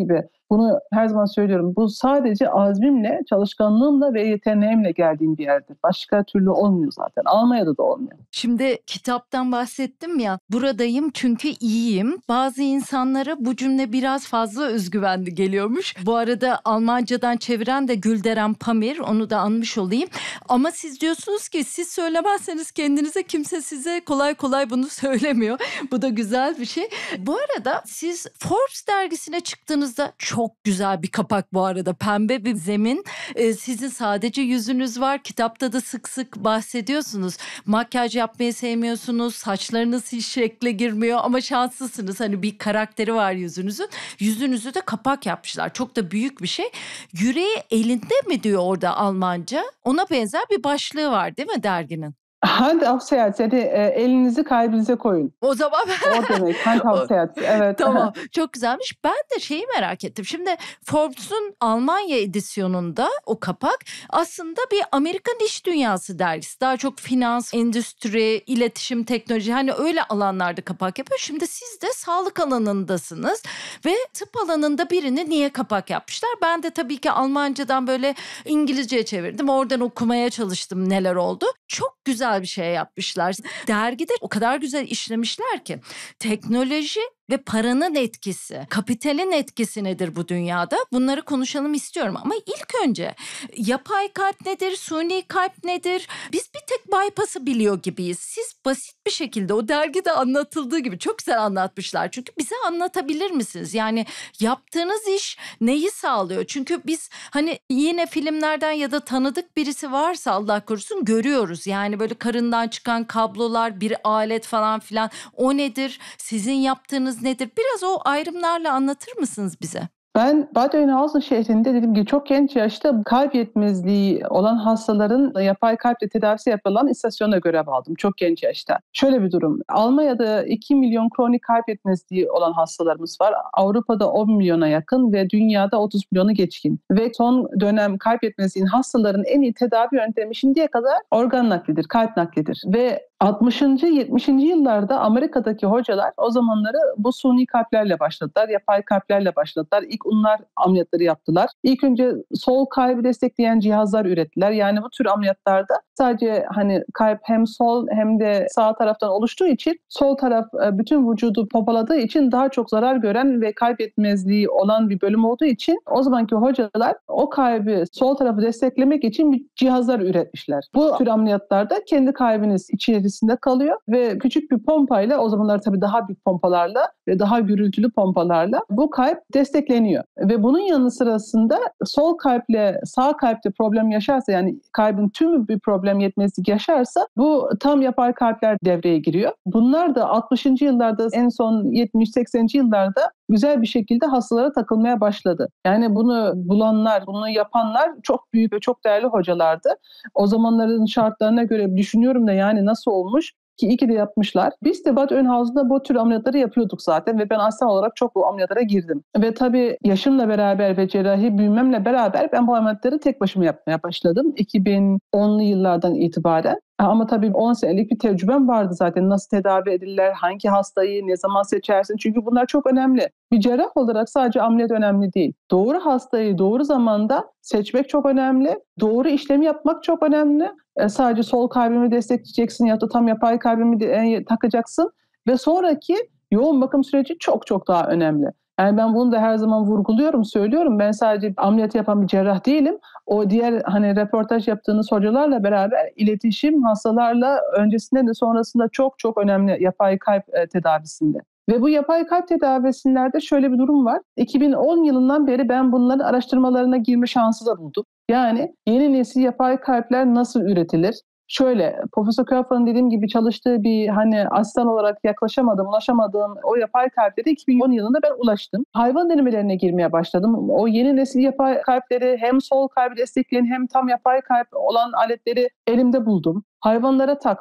Bunu her zaman söylüyorum. Bu sadece azmimle, çalışkanlığımla ve yeteneğimle geldiğim bir yerdir. Başka türlü olmuyor zaten. Almanya'da da olmuyor. Şimdi kitaptan bahsettim ya, buradayım çünkü iyiyim. Bazı insanlara bu cümle biraz fazla özgüvenli geliyormuş. Bu arada Almancadan çeviren de Gülderen Pamir, onu da anmış olayım. Ama siz diyorsunuz ki siz söylemezseniz kendinize kimse size kolay kolay bunu söylemiyor. Bu da güzel bir şey. Bu arada siz Forbes dergisine çıktığınızda çok güzel bir kapak bu arada. Pembe bir zemin. Sizin sadece yüzünüz var. Kitapta da sık sık bahsediyorsunuz. Makyaj yapmayı sevmiyorsunuz. Saçlarınız hiç şekle girmiyor ama şanslısınız. Hani bir karakteri var yüzünüzün. Yüzünüzü de kapak yapmışlar. Çok da büyük bir şey. Yüreği elinde mi diyor orada Almanca? Ona benzer bir başlığı var değil mi derginin? Hand aufs Herz, yani elinizi kalbinize koyun. O zaman O demek, Hand aufs Herz. Evet. tamam, çok güzelmiş. Ben de şeyi merak ettim. Şimdi Forbes'un Almanya edisyonunda o kapak aslında bir Amerikan iş dünyası dergisi. Daha çok finans, endüstri, iletişim, teknoloji, hani öyle alanlarda kapak yapıyor. Şimdi siz de sağlık alanındasınız ve tıp alanında birini niye kapak yapmışlar? Ben de tabii ki Almancadan böyle İngilizceye çevirdim. Oradan okumaya çalıştım neler oldu. Çok güzel bir şey yapmışlar. Dergide o kadar güzel işlemişler ki teknoloji ve paranın etkisi, kapitalin etkisi nedir bu dünyada? Bunları konuşalım istiyorum ama ilk önce yapay kalp nedir, suni kalp nedir? Biz bir tek bypass'ı biliyor gibiyiz. Siz basit bir şekilde o dergide anlatıldığı gibi çok güzel anlatmışlar. Çünkü bize anlatabilir misiniz? Yani yaptığınız iş neyi sağlıyor? Çünkü biz hani yine filmlerden ya da tanıdık birisi varsa Allah korusun görüyoruz. Yani böyle karından çıkan kablolar, bir alet falan filan, o nedir? Sizin yaptığınız nedir? Biraz o ayrımlarla anlatır mısınız bize? Ben Bad Oeynhausen şehrinde dediğim gibi çok genç yaşta kalp yetmezliği olan hastaların yapay kalple tedavisi yapılan istasyonda görev aldım. Çok genç yaşta. Şöyle bir durum. Almanya'da 2 milyon kronik kalp yetmezliği olan hastalarımız var. Avrupa'da 10 milyona yakın ve dünyada 30 milyonu geçkin. Ve son dönem kalp yetmezliğinin hastaların en iyi tedavi yöntemi şimdiye kadar organ naklidir, kalp naklidir. Ve 60. 70. yıllarda Amerika'daki hocalar o zamanları bu suni kalplerle başladılar, yapay kalplerle başladılar. İlk onlar ameliyatları yaptılar. İlk önce sol kalbi destekleyen cihazlar ürettiler. Yani bu tür ameliyatlarda sadece hani kalp hem sol hem de sağ taraftan oluştuğu için sol taraf bütün vücudu pompaladığı için daha çok zarar gören ve kalp yetmezliği olan bir bölüm olduğu için o zamanki hocalar o kalbi sol tarafı desteklemek için bir cihazlar üretmişler. Bu tür ameliyatlarda kendi kalbiniz içerisinde kalıyor ve küçük bir pompayla, o zamanlar tabii daha büyük pompalarla ve daha gürültülü pompalarla bu kalp destekleniyor. Ve bunun yanı sırasında sol kalple sağ kalpte problem yaşarsa, yani kalbin tümü bir problem yetmezlik yaşarsa bu tam yapay kalpler devreye giriyor. Bunlar da 60. yıllarda, en son 70-80. yıllarda güzel bir şekilde hastalara takılmaya başladı. Yani bunu bulanlar, bunu yapanlar çok büyük ve çok değerli hocalardı. O zamanların şartlarına göre düşünüyorum da yani nasıl olmuş? Ki iyi ki de yapmışlar. Biz de Bad Oeynhausen'da bu tür ameliyatları yapıyorduk zaten ve ben aslan olarak çok bu ameliyatlara girdim. Ve tabii yaşımla beraber ve cerrahi büyümemle beraber ben bu ameliyatları tek başıma yapmaya başladım 2010'lu yıllardan itibaren. Ama tabii 10 senelik bir tecrübem vardı zaten. Nasıl tedavi edilirler, hangi hastayı ne zaman seçersin? Çünkü bunlar çok önemli. Bir cerrah olarak sadece ameliyat önemli değil. Doğru hastayı doğru zamanda seçmek çok önemli. Doğru işlemi yapmak çok önemli. Sadece sol kalbimi destekleyeceksin ya da tam yapay kalbimi takacaksın. Ve sonraki yoğun bakım süreci çok çok daha önemli. Yani ben bunu da her zaman vurguluyorum, söylüyorum. Ben sadece ameliyat yapan bir cerrah değilim. O diğer hani röportaj yaptığınız hocalarla beraber iletişim hastalarla öncesinde de sonrasında çok çok önemli yapay kalp tedavisinde. Ve bu yapay kalp tedavisinlerde şöyle bir durum var. 2010 yılından beri ben bunların araştırmalarına girme şansı da buldum. Yani yeni nesil yapay kalpler nasıl üretilir? Şöyle, Profesör Körfer'ın dediğim gibi çalıştığı bir hani asistan olarak ulaşamadığım o yapay kalplere 2010 yılında ben ulaştım. Hayvan denemelerine girmeye başladım. O yeni nesil yapay kalpleri hem sol kalbi destekleyen hem tam yapay kalp olan aletleri elimde buldum. Hayvanlara taktık.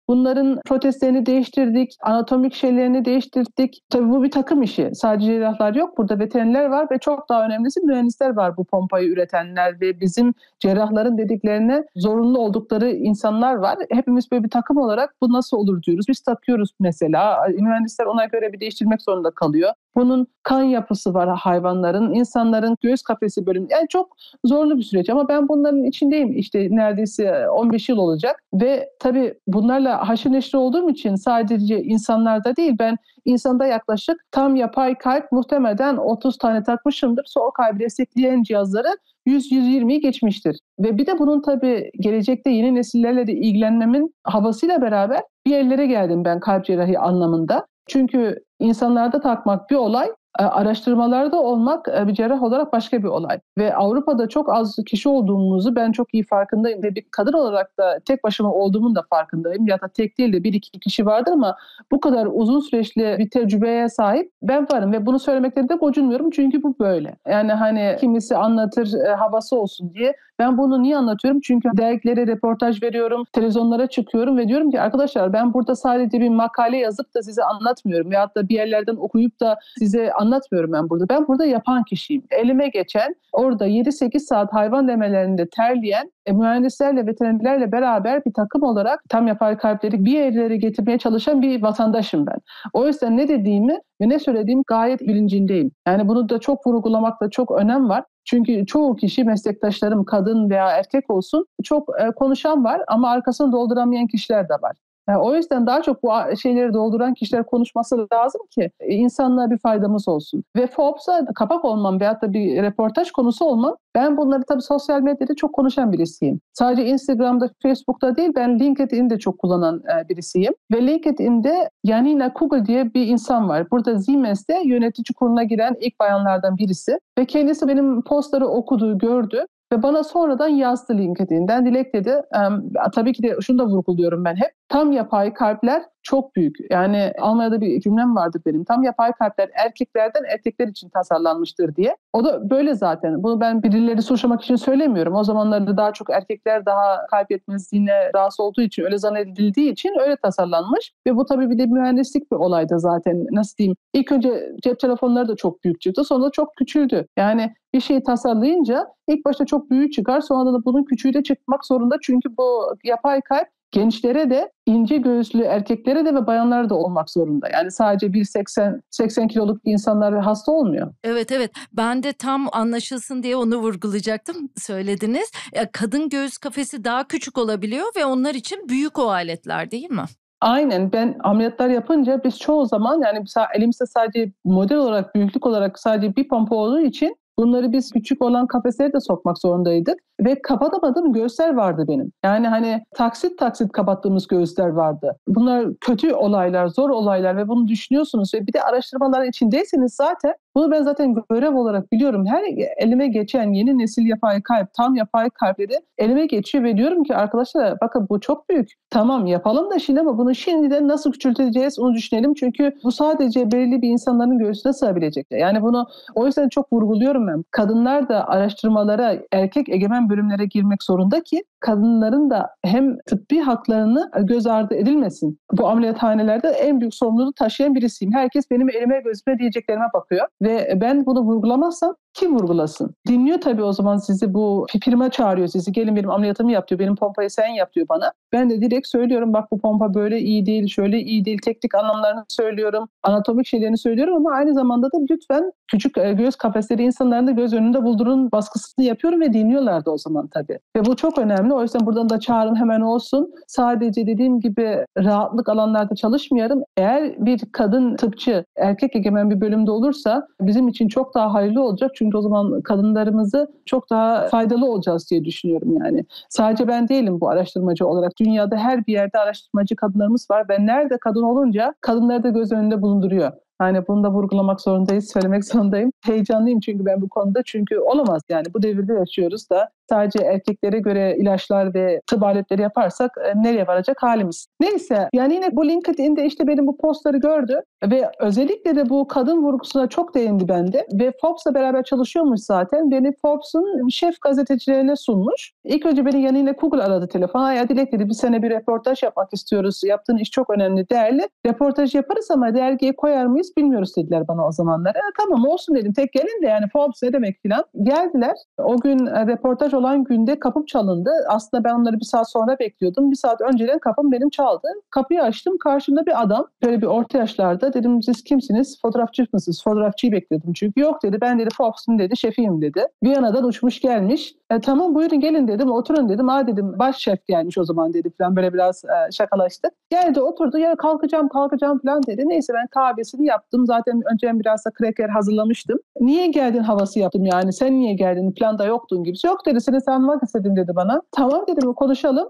Bunların protezlerini değiştirdik, anatomik şeylerini değiştirdik. Tabii bu bir takım işi. Sadece cerrahlar yok. Burada veterinerler var ve çok daha önemlisi mühendisler var, bu pompayı üretenler ve bizim cerrahların dediklerine zorunlu oldukları insanlar var. Hepimiz böyle bir takım olarak bu nasıl olur diyoruz. Biz takıyoruz mesela. Mühendisler ona göre bir değiştirmek zorunda kalıyor. Bunun kan yapısı var hayvanların, insanların göğüs kafesi bölümü. Yani çok zorlu bir süreç ama ben bunların içindeyim. İşte neredeyse 15 yıl olacak ve tabii bunlarla haşır neşir olduğum için sadece insanlarda değil, ben insanda yaklaşık tam yapay kalp muhtemelen 30 tane takmışımdır. Sol kalbi destekleyen cihazları 100-120'yi geçmiştir. Ve bir de bunun tabii gelecekte yeni nesillerle de ilgilenmemin havasıyla beraber bir yerlere geldim ben kalp cerrahi anlamında. Çünkü insanlarda takmak bir olay, araştırmalarda olmak bir cerrah olarak başka bir olay. Ve Avrupa'da çok az kişi olduğumuzu ben çok iyi farkındayım. Ve bir kadın olarak da tek başıma olduğumun da farkındayım. Ya da tek değil de bir iki kişi vardır ama bu kadar uzun süreçli bir tecrübeye sahip ben varım. Ve bunu söylemekten de gocunmuyorum çünkü bu böyle. Yani hani kimisi anlatır havası olsun diye. Ben bunu niye anlatıyorum? Çünkü dergilere reportaj veriyorum, televizyonlara çıkıyorum ve diyorum ki arkadaşlar ben burada sadece bir makale yazıp da size anlatmıyorum. Veyahut da bir yerlerden okuyup da size anlatmıyorum ben burada. Ben burada yapan kişiyim. Elime geçen, orada 7-8 saat hayvan demelerinde terleyen mühendislerle, veterinerlerle beraber bir takım olarak tam yapay kalpleri bir yerlere getirmeye çalışan bir vatandaşım ben. O yüzden ne dediğimi ve ne söylediğim gayet bilincindeyim. Yani bunu da çok vurgulamakta çok önem var. Çünkü çoğu kişi, meslektaşlarım kadın veya erkek olsun, çok konuşan var ama arkasını dolduramayan kişiler de var. Yani o yüzden daha çok bu şeyleri dolduran kişiler konuşması lazım ki insanlığa bir faydamız olsun. Ve Forbes'a kapak olmam veyahut da bir reportaj konusu olmam, ben bunları tabii sosyal medyada çok konuşan birisiyim. Sadece Instagram'da, Facebook'ta değil, ben LinkedIn'de çok kullanan birisiyim. Ve LinkedIn'de Janina Kugel diye bir insan var. Burada Siemens'te yönetici kuruluna giren ilk bayanlardan birisi. Ve kendisi benim postları okudu, gördü. Ve bana sonradan yazdı LinkedIn'den. Dilek dedi, tabii ki de şunu da vurguluyorum ben hep. Tam yapay kalpler çok büyük. Yani Almanya'da bir cümlem vardır benim. Tam yapay kalpler erkeklerden erkekler için tasarlanmıştır diye. O da böyle zaten. Bunu ben birileri suçlamak için söylemiyorum. O zamanlarda daha çok erkekler daha kalp yetmezliğine rahatsız olduğu için, öyle zannedildiği için öyle tasarlanmış. Ve bu tabii bir de mühendislik bir olaydı zaten. Nasıl diyeyim? İlk önce cep telefonları da çok büyük çıktı. Sonra da çok küçüldü. Yani bir şeyi tasarlayınca ilk başta çok büyük çıkar. Sonra da bunun küçüğü de çıkmak zorunda. Çünkü bu yapay kalp gençlere de, ince göğüslü erkeklere de ve bayanlara da olmak zorunda. Yani sadece 1,80 kiloluk insanlar hasta olmuyor. Evet. Ben de tam anlaşılsın diye onu vurgulayacaktım. Söylediniz. Kadın göğüs kafesi daha küçük olabiliyor ve onlar için büyük o aletler, değil mi? Aynen, ben ameliyatlar yapınca biz çoğu zaman, yani elimizde sadece model olarak, büyüklük olarak sadece bir pompa olduğu için bunları biz küçük olan kafeslere de sokmak zorundaydık. Ve kapatamadığım göğüsler vardı benim. Yani hani taksit kapattığımız göğüsler vardı. Bunlar kötü olaylar, zor olaylar ve bunu düşünüyorsunuz. Ve bir de araştırmalar içindeyseniz zaten bunu ben zaten görev olarak biliyorum. Her elime geçen yeni nesil yapay kalp, tam yapay kalpleri elime geçiyor ve diyorum ki arkadaşlar bakın bu çok büyük. Tamam yapalım da şimdi ama bunu şimdiden nasıl küçülteceğiz onu düşünelim. Çünkü bu sadece belirli bir insanların göğsüne sığabilecek. Yani bunu o yüzden çok vurguluyorum ben. Kadınlar da araştırmalara, erkek egemen bölümlere girmek zorunda ki kadınların da hem tıbbi haklarını göz ardı edilmesin. Bu ameliyathanelerde en büyük sorumluluğu taşıyan birisiyim. Herkes benim elime gözüme diyeceklerime bakıyor ve ben bunu vurgulamazsam kim vurgulasın? Dinliyor tabii o zaman sizi, bu firma çağırıyor sizi. Gelin benim ameliyatımı yap diyor. Benim pompayı sen yap diyor bana. Ben de direkt söylüyorum bak bu pompa böyle iyi değil, şöyle iyi değil. Teknik anlamlarını söylüyorum. Anatomik şeylerini söylüyorum ama aynı zamanda da lütfen küçük göğüs kafesleri insanların da göz önünde buldurun baskısını yapıyorum ve dinliyorlar da o zaman tabii. Ve bu çok önemli. O yüzden buradan da çağrım hemen olsun. Sadece dediğim gibi rahatlık alanlarda çalışmıyorum. Eğer bir kadın tıpçı erkek egemen bir bölümde olursa bizim için çok daha hayırlı olacak. Çünkü o zaman kadınlarımızı çok daha faydalı olacağız diye düşünüyorum yani. Sadece ben değilim bu araştırmacı olarak. Dünyada her bir yerde araştırmacı kadınlarımız var ve nerede kadın olunca kadınları da göz önünde bulunduruyor. Yani bunu da vurgulamak zorundayız, söylemek zorundayım. Heyecanlıyım çünkü ben bu konuda. Çünkü olamaz yani. Bu devirde yaşıyoruz da sadece erkeklere göre ilaçlar ve tıp aletleri yaparsak nereye varacak halimiz? Neyse, yani yine bu LinkedIn'de işte benim bu postları gördü ve özellikle de bu kadın vurgusuna çok değindi bende ve Forbes'la beraber çalışıyormuş zaten. Beni Forbes'un şef gazetecilerine sunmuş. İlk önce beni yanıyla Google aradı telefona. Ya Dilek dedi, bir sene bir röportaj yapmak istiyoruz. Yaptığın iş çok önemli, değerli. Röportaj yaparız ama dergiye koyar mıyız bilmiyoruz dediler bana o zamanlar. Tamam olsun dedim, tek gelin de yani Forbes ne demek filan. Geldiler. O gün röportaj olan günde kapım çalındı. Aslında ben onları bir saat sonra bekliyordum. Bir saat önceden kapım benim çaldı. Kapıyı açtım. Karşımda bir adam. Böyle bir orta yaşlarda. Dedim siz kimsiniz? Fotoğrafçı mısınız? Fotoğrafçıyı bekliyordum çünkü. Yok dedi, ben dedi Forbes'un dedi şefiyim dedi. Viyana'dan uçmuş gelmiş. Tamam buyurun gelin dedim. Oturun dedim. Dedim baş şef gelmiş o zaman dedi falan, böyle biraz şakalaştık. Geldi oturdu, ya kalkacağım falan dedi. Neyse ben kahvesini yaptım. Zaten önceden biraz da kraker hazırlamıştım. Niye geldin havası yaptım yani. Sen niye geldin? Planda yoktun gibi. Yok dedi, seni tanımak istedim dedi bana. Tamam dedim, konuşalım.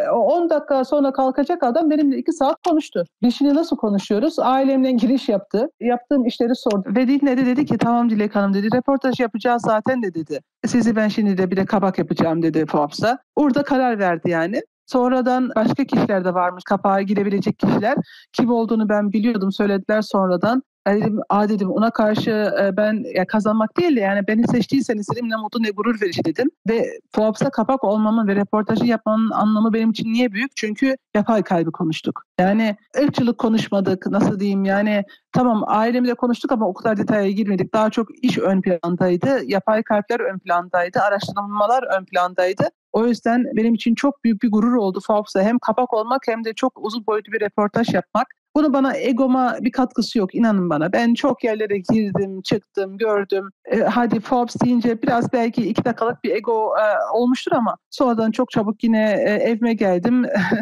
10 dakika sonra kalkacak adam benimle 2 saat konuştu. Biz şimdi nasıl konuşuyoruz? Ailemle giriş yaptı. Yaptığım işleri sordu. Ve dinledi, dedi ki tamam Dilek Hanım dedi. Röportaj yapacağız zaten de dedi. Sizi ben şimdi de bir de kabak yapacağım dedi Forbes'a. Orada karar verdi yani. Sonradan başka kişiler de varmış, kapağa girebilecek kişiler. Kim olduğunu ben biliyordum, söylediler sonradan. Dedim ona karşı ben kazanmak değil de yani beni seçtiyseniz dedim, ne mutlu ne gurur verici dedim. Ve Forbes'a kapak olmamın ve röportajı yapmanın anlamı benim için niye büyük? Çünkü yapay kalbi konuştuk. Yani ırkçılık konuşmadık, nasıl diyeyim yani, tamam ailemle konuştuk ama o kadar detaya girmedik. Daha çok iş ön plandaydı, yapay kalpler ön plandaydı, araştırmalar ön plandaydı. O yüzden benim için çok büyük bir gurur oldu Forbes'a hem kapak olmak hem de çok uzun boyutlu bir röportaj yapmak. Bunu bana, egoma bir katkısı yok, inanın bana. Ben çok yerlere girdim, çıktım, gördüm. Hadi Forbes deyince biraz belki 2 dakikalık bir ego olmuştur ama sonradan çok çabuk yine evime geldim,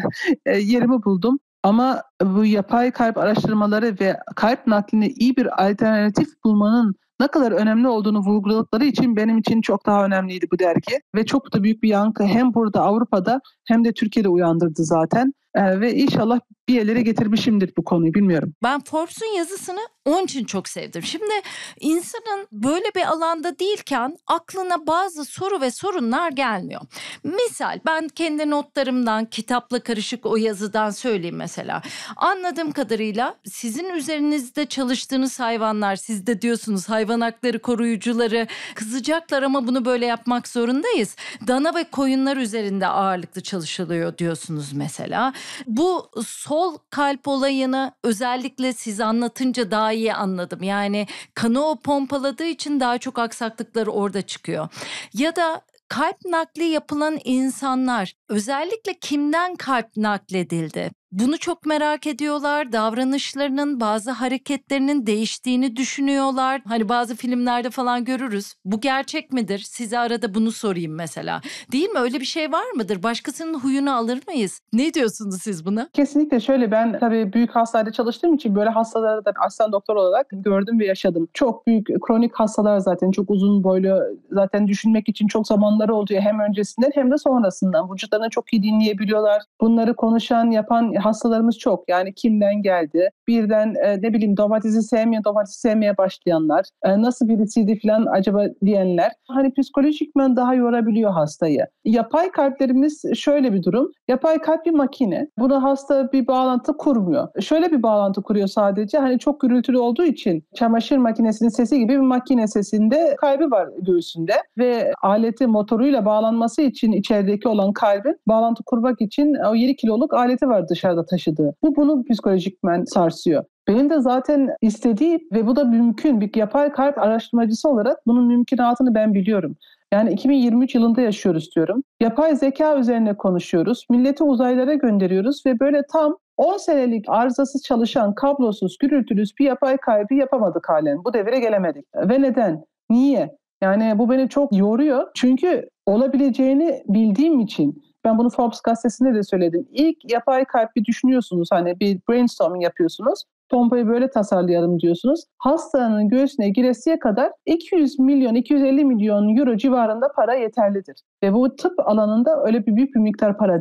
yerimi buldum. Ama bu yapay kalp araştırmaları ve kalp nakline iyi bir alternatif bulmanın ne kadar önemli olduğunu vurguladıkları için benim için çok daha önemliydi bu dergi. Ve çok da büyük bir yankı hem burada Avrupa'da hem de Türkiye'de uyandırdı zaten. Ve inşallah bir yerlere getirmişimdir bu konuyu, bilmiyorum. Ben Forbes'un yazısını onun için çok sevdim. Şimdi insanın böyle bir alanda değilken aklına bazı soru ve sorunlar gelmiyor. Misal ben kendi notlarımdan, kitapla karışık o yazıdan söyleyeyim mesela. Anladığım kadarıyla sizin üzerinizde çalıştığınız hayvanlar, siz de diyorsunuz hayvan hakları koruyucuları kızacaklar ama bunu böyle yapmak zorundayız. Dana ve koyunlar üzerinde ağırlıklı çalışılıyor diyorsunuz mesela. Bu sol kalp olayını özellikle siz anlatınca daha iyi anladım. Yani kanı o pompaladığı için daha çok aksaklıkları orada çıkıyor. Ya da kalp nakli yapılan insanlar özellikle kimden kalp nakledildi? Bunu çok merak ediyorlar. Davranışlarının, bazı hareketlerinin değiştiğini düşünüyorlar. Hani bazı filmlerde falan görürüz. Bu gerçek midir? Size arada bunu sorayım mesela. Değil mi? Öyle bir şey var mıdır? Başkasının huyunu alır mıyız? Ne diyorsunuz siz buna? Kesinlikle şöyle, ben tabii büyük hastanede çalıştığım için böyle hastaları da asistan doktor olarak gördüm ve yaşadım. Çok büyük kronik hastalar, zaten çok uzun boylu, zaten düşünmek için çok zamanları oluyor hem öncesinden hem de sonrasından. Vücutlarını çok iyi dinleyebiliyorlar. Bunları konuşan, yapan hastalarımız çok. Yani kimden geldi? Birden domatesi sevmeye başlayanlar. Nasıl birisiydi falan acaba diyenler. Hani psikolojikmen daha yorabiliyor hastayı. Yapay kalplerimiz şöyle bir durum. Yapay kalp bir makine. Buna hasta bir bağlantı kurmuyor. Şöyle bir bağlantı kuruyor sadece. Hani çok gürültülü olduğu için çamaşır makinesinin sesi gibi bir makine sesinde kalbi var göğsünde ve aleti motoruyla bağlanması için içerideki olan kalbin bağlantı kurmak için o 7 kiloluk aleti var dışarıda taşıdığı. Bu bunu psikolojikmen sarsıyor. Benim de zaten istediğim ve bu da mümkün, bir yapay kalp araştırmacısı olarak bunun mümkünatını ben biliyorum. Yani 2023 yılında yaşıyoruz diyorum. Yapay zeka üzerine konuşuyoruz. Milleti uzaylara gönderiyoruz ve böyle tam 10 senelik arızasız çalışan, kablosuz, gürültülüs bir yapay kalbi yapamadık halen. Bu devire gelemedik. Ve neden? Niye? Yani bu beni çok yoruyor. Çünkü olabileceğini bildiğim için. Ben bunu Forbes gazetesinde de söyledim. İlk yapay kalp bir düşünüyorsunuz, hani bir brainstorming yapıyorsunuz. Pompayı böyle tasarlayalım diyorsunuz. Hastanın göğsüne giresiye kadar 200 milyon, 250 milyon euro civarında para yeterlidir. Ve bu tıp alanında öyle bir büyük bir miktar para değil.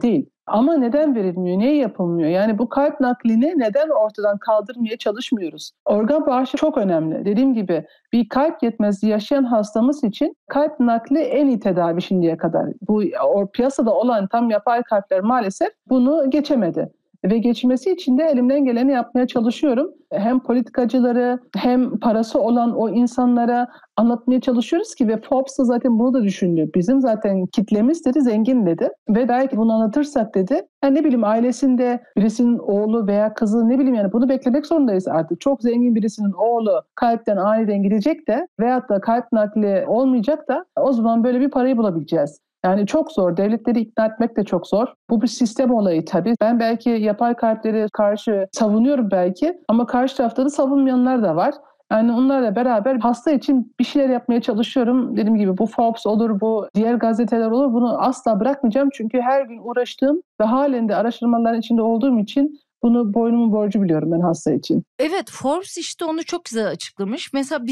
Ama neden verilmiyor? Niye yapılmıyor? Yani bu kalp naklini neden ortadan kaldırmaya çalışmıyoruz? Organ bağışı çok önemli. Dediğim gibi bir kalp yetmezliği yaşayan hastamız için kalp nakli en iyi tedavi şimdiye kadar. Bu piyasada olan tam yapay kalpler maalesef bunu geçemedi. Ve geçmesi için de elimden geleni yapmaya çalışıyorum. Hem politikacıları hem parası olan o insanlara anlatmaya çalışıyoruz ki ve Forbes da zaten bunu da düşündü. Bizim zaten kitlemiz dedi zengin dedi ve belki bunu anlatırsak dedi. Yani ne bileyim ailesinde birisinin oğlu veya kızı ne bileyim yani bunu beklemek zorundayız artık. Çok zengin birisinin oğlu kalpten aniden gidecek de veyahut da kalp nakli olmayacak da o zaman böyle bir parayı bulabileceğiz. Yani çok zor. Devletleri ikna etmek de çok zor. Bu bir sistem olayı tabii. Ben belki yapay kalplere karşı savunuyorum belki ama karşı tarafta da savunmayanlar da var. Yani onlarla beraber hasta için bir şeyler yapmaya çalışıyorum. Dediğim gibi bu Forbes olur, bu diğer gazeteler olur. Bunu asla bırakmayacağım. Çünkü her gün uğraştığım ve halen de araştırmaların içinde olduğum için bunu boynumun borcu biliyorum ben hasta için. Evet, Forbes işte onu çok güzel açıklamış. Mesela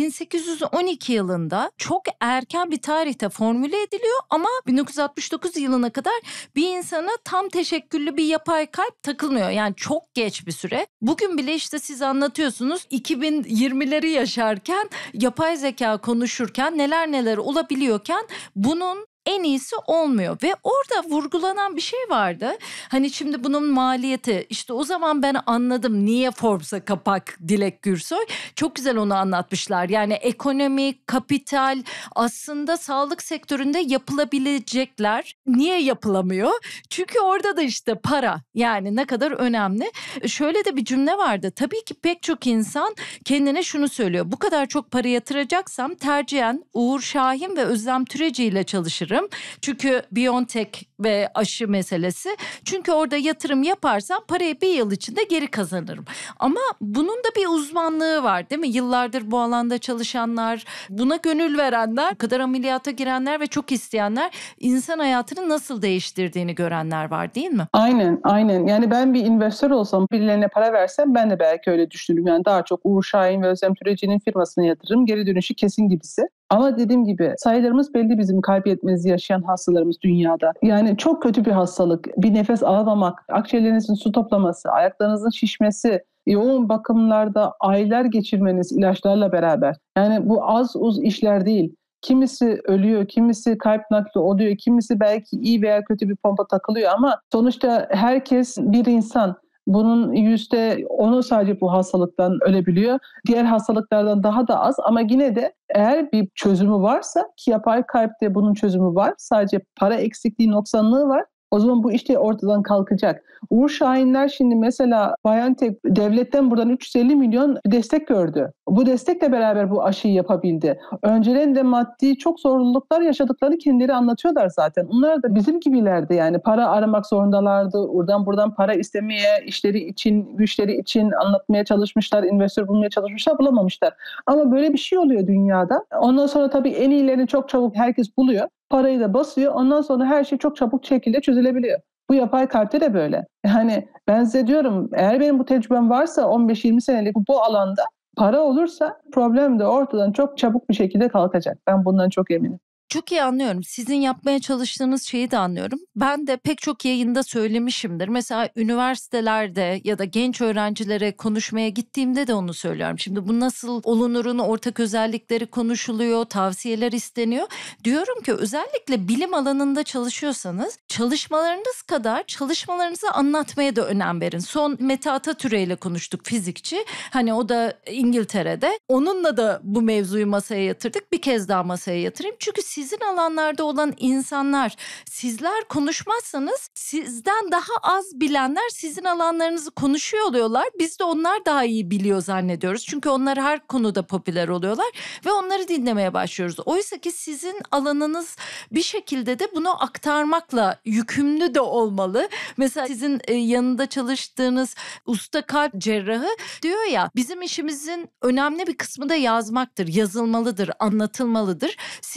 1812 yılında çok erken bir tarihte formüle ediliyor ama 1969 yılına kadar bir insana tam teşekküllü bir yapay kalp takılmıyor. Yani çok geç bir süre. Bugün bile işte siz anlatıyorsunuz 2020'leri yaşarken yapay zeka konuşurken neler olabiliyorken bunun en iyisi olmuyor ve orada vurgulanan bir şey vardı. Hani şimdi bunun maliyeti işte o zaman ben anladım niye Forbes'a kapak Dilek Gürsoy. Çok güzel onu anlatmışlar. Yani ekonomi, kapital aslında sağlık sektöründe yapılabilecekler. Niye yapılamıyor? Çünkü orada da işte para yani ne kadar önemli. Şöyle de bir cümle vardı. Tabii ki pek çok insan kendine şunu söylüyor. Bu kadar çok para yatıracaksam tercihen Uğur Şahin ve Özlem Türeci ile çalışırım. Çünkü BioNTech ve aşı meselesi. Çünkü orada yatırım yaparsam parayı bir yıl içinde geri kazanırım. Ama bunun da bir uzmanlığı var değil mi? Yıllardır bu alanda çalışanlar, buna gönül verenler, bu kadar ameliyata girenler ve çok isteyenler insan hayatını nasıl değiştirdiğini görenler var değil mi? Aynen. Yani ben bir investör olsam, birilerine para versem ben de belki öyle düşünürüm. Yani daha çok Uğur Şahin ve Özlem Türeci'nin firmasına yatırırım. Geri dönüşü kesin gibisi. Ama dediğim gibi sayılarımız belli bizim kalp yetmezliği yaşayan hastalarımız dünyada. Yani çok kötü bir hastalık. Bir nefes alamamak, akciğerlerinizin su toplaması, ayaklarınızın şişmesi, yoğun bakımlarda aylar geçirmeniz ilaçlarla beraber. Yani bu az uz işler değil. Kimisi ölüyor, kimisi kalp nakli oluyor, kimisi belki iyi veya kötü bir pompa takılıyor ama sonuçta herkes bir insan. Bunun %10'u sadece bu hastalıktan ölebiliyor. Diğer hastalıklardan daha da az ama yine de eğer bir çözümü varsa ki yapay kalpte bunun çözümü var. Sadece para eksikliği, noksanlığı var. O zaman bu işte ortadan kalkacak. Uğur Şahinler şimdi mesela BioNTech devletten buradan 350 milyon destek gördü. Bu destekle beraber bu aşıyı yapabildi. Önceden de maddi çok zorluklar yaşadıklarını kendileri anlatıyorlar zaten. Onlar da bizim gibilerdi yani para aramak zorundalardı. Oradan buradan para istemeye, işleri için, güçleri için anlatmaya çalışmışlar, investör bulmaya çalışmışlar, bulamamışlar. Ama böyle bir şey oluyor dünyada. Ondan sonra tabii en iyilerini çok çabuk herkes buluyor. Parayı da basıyor. Ondan sonra her şey çok çabuk şekilde çözülebiliyor. Bu yapay kalpte de böyle. Yani ben size diyorum eğer benim bu tecrübem varsa 15-20 senelik bu alanda para olursa problem de ortadan çok çabuk bir şekilde kalkacak. Ben bundan çok eminim. Çok iyi anlıyorum. Sizin yapmaya çalıştığınız şeyi de anlıyorum. Ben de pek çok yayında söylemişimdir. Mesela üniversitelerde ya da genç öğrencilere konuşmaya gittiğimde de onu söylüyorum. Şimdi bu nasıl olunurun ortak özellikleri konuşuluyor, tavsiyeler isteniyor. Diyorum ki özellikle bilim alanında çalışıyorsanız çalışmalarınız kadar çalışmalarınızı anlatmaya da önem verin. Son Mete Atatürk ile konuştuk, fizikçi. Hani o da İngiltere'de. Onunla da bu mevzuyu masaya yatırdık. Bir kez daha masaya yatırayım. Çünkü sizin alanlarda olan insanlar, sizler konuşmazsanız sizden daha az bilenler sizin alanlarınızı konuşuyor oluyorlar. Biz de onlar daha iyi biliyor zannediyoruz. Çünkü onlar her konuda popüler oluyorlar ve onları dinlemeye başlıyoruz. Oysa ki sizin alanınız bir şekilde de bunu aktarmakla yükümlü de olmalı. Mesela sizin yanında çalıştığınız usta kalp cerrahı diyor ya, bizim işimizin önemli bir kısmı da yazmaktır, yazılmalıdır, anlatılmalıdır. Siz de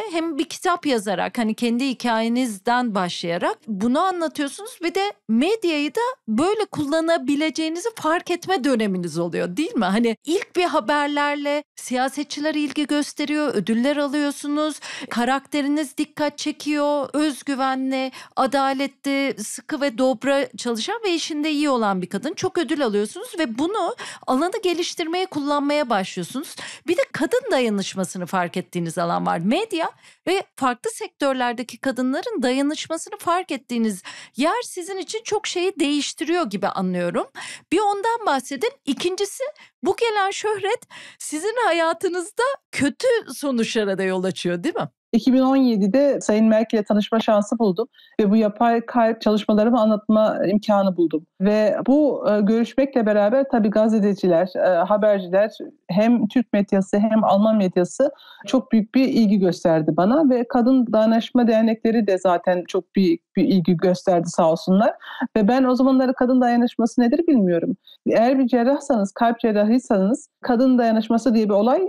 hem bir kitap yazarak hani kendi hikayenizden başlayarak bunu anlatıyorsunuz. Bir de medyayı da böyle kullanabileceğinizi fark etme döneminiz oluyor değil mi? Hani ilk bir haberlerle siyasetçiler ilgi gösteriyor, ödüller alıyorsunuz, karakteriniz dikkat çekiyor, özgüvenli, adaletli, sıkı ve dobra çalışan ve işinde iyi olan bir kadın. Çok ödül alıyorsunuz ve bunu alanı geliştirmeye, kullanmaya başlıyorsunuz. Bir de kadın dayanışmasını fark ettiğiniz alan var. Medya ve farklı sektörlerdeki kadınların dayanışmasını fark ettiğiniz yer sizin için çok şeyi değiştiriyor gibi anlıyorum. Bir ondan bahsedin. İkincisi, bu gelen şöhret sizin hayatınızda kötü sonuçlara da yol açıyor değil mi? 2017'de Sayın Merkel'le tanışma şansı buldum ve bu yapay kalp çalışmalarımı anlatma imkanı buldum. Ve bu görüşmekle beraber tabii gazeteciler, haberciler, hem Türk medyası hem Alman medyası çok büyük bir ilgi gösterdi bana ve kadın dayanışma dernekleri de zaten çok büyük bir ilgi gösterdi sağ olsunlar. Ve ben o zamanları kadın dayanışması nedir bilmiyorum. Eğer bir cerrahsanız, kalp cerrahıysanız kadın dayanışması diye bir olay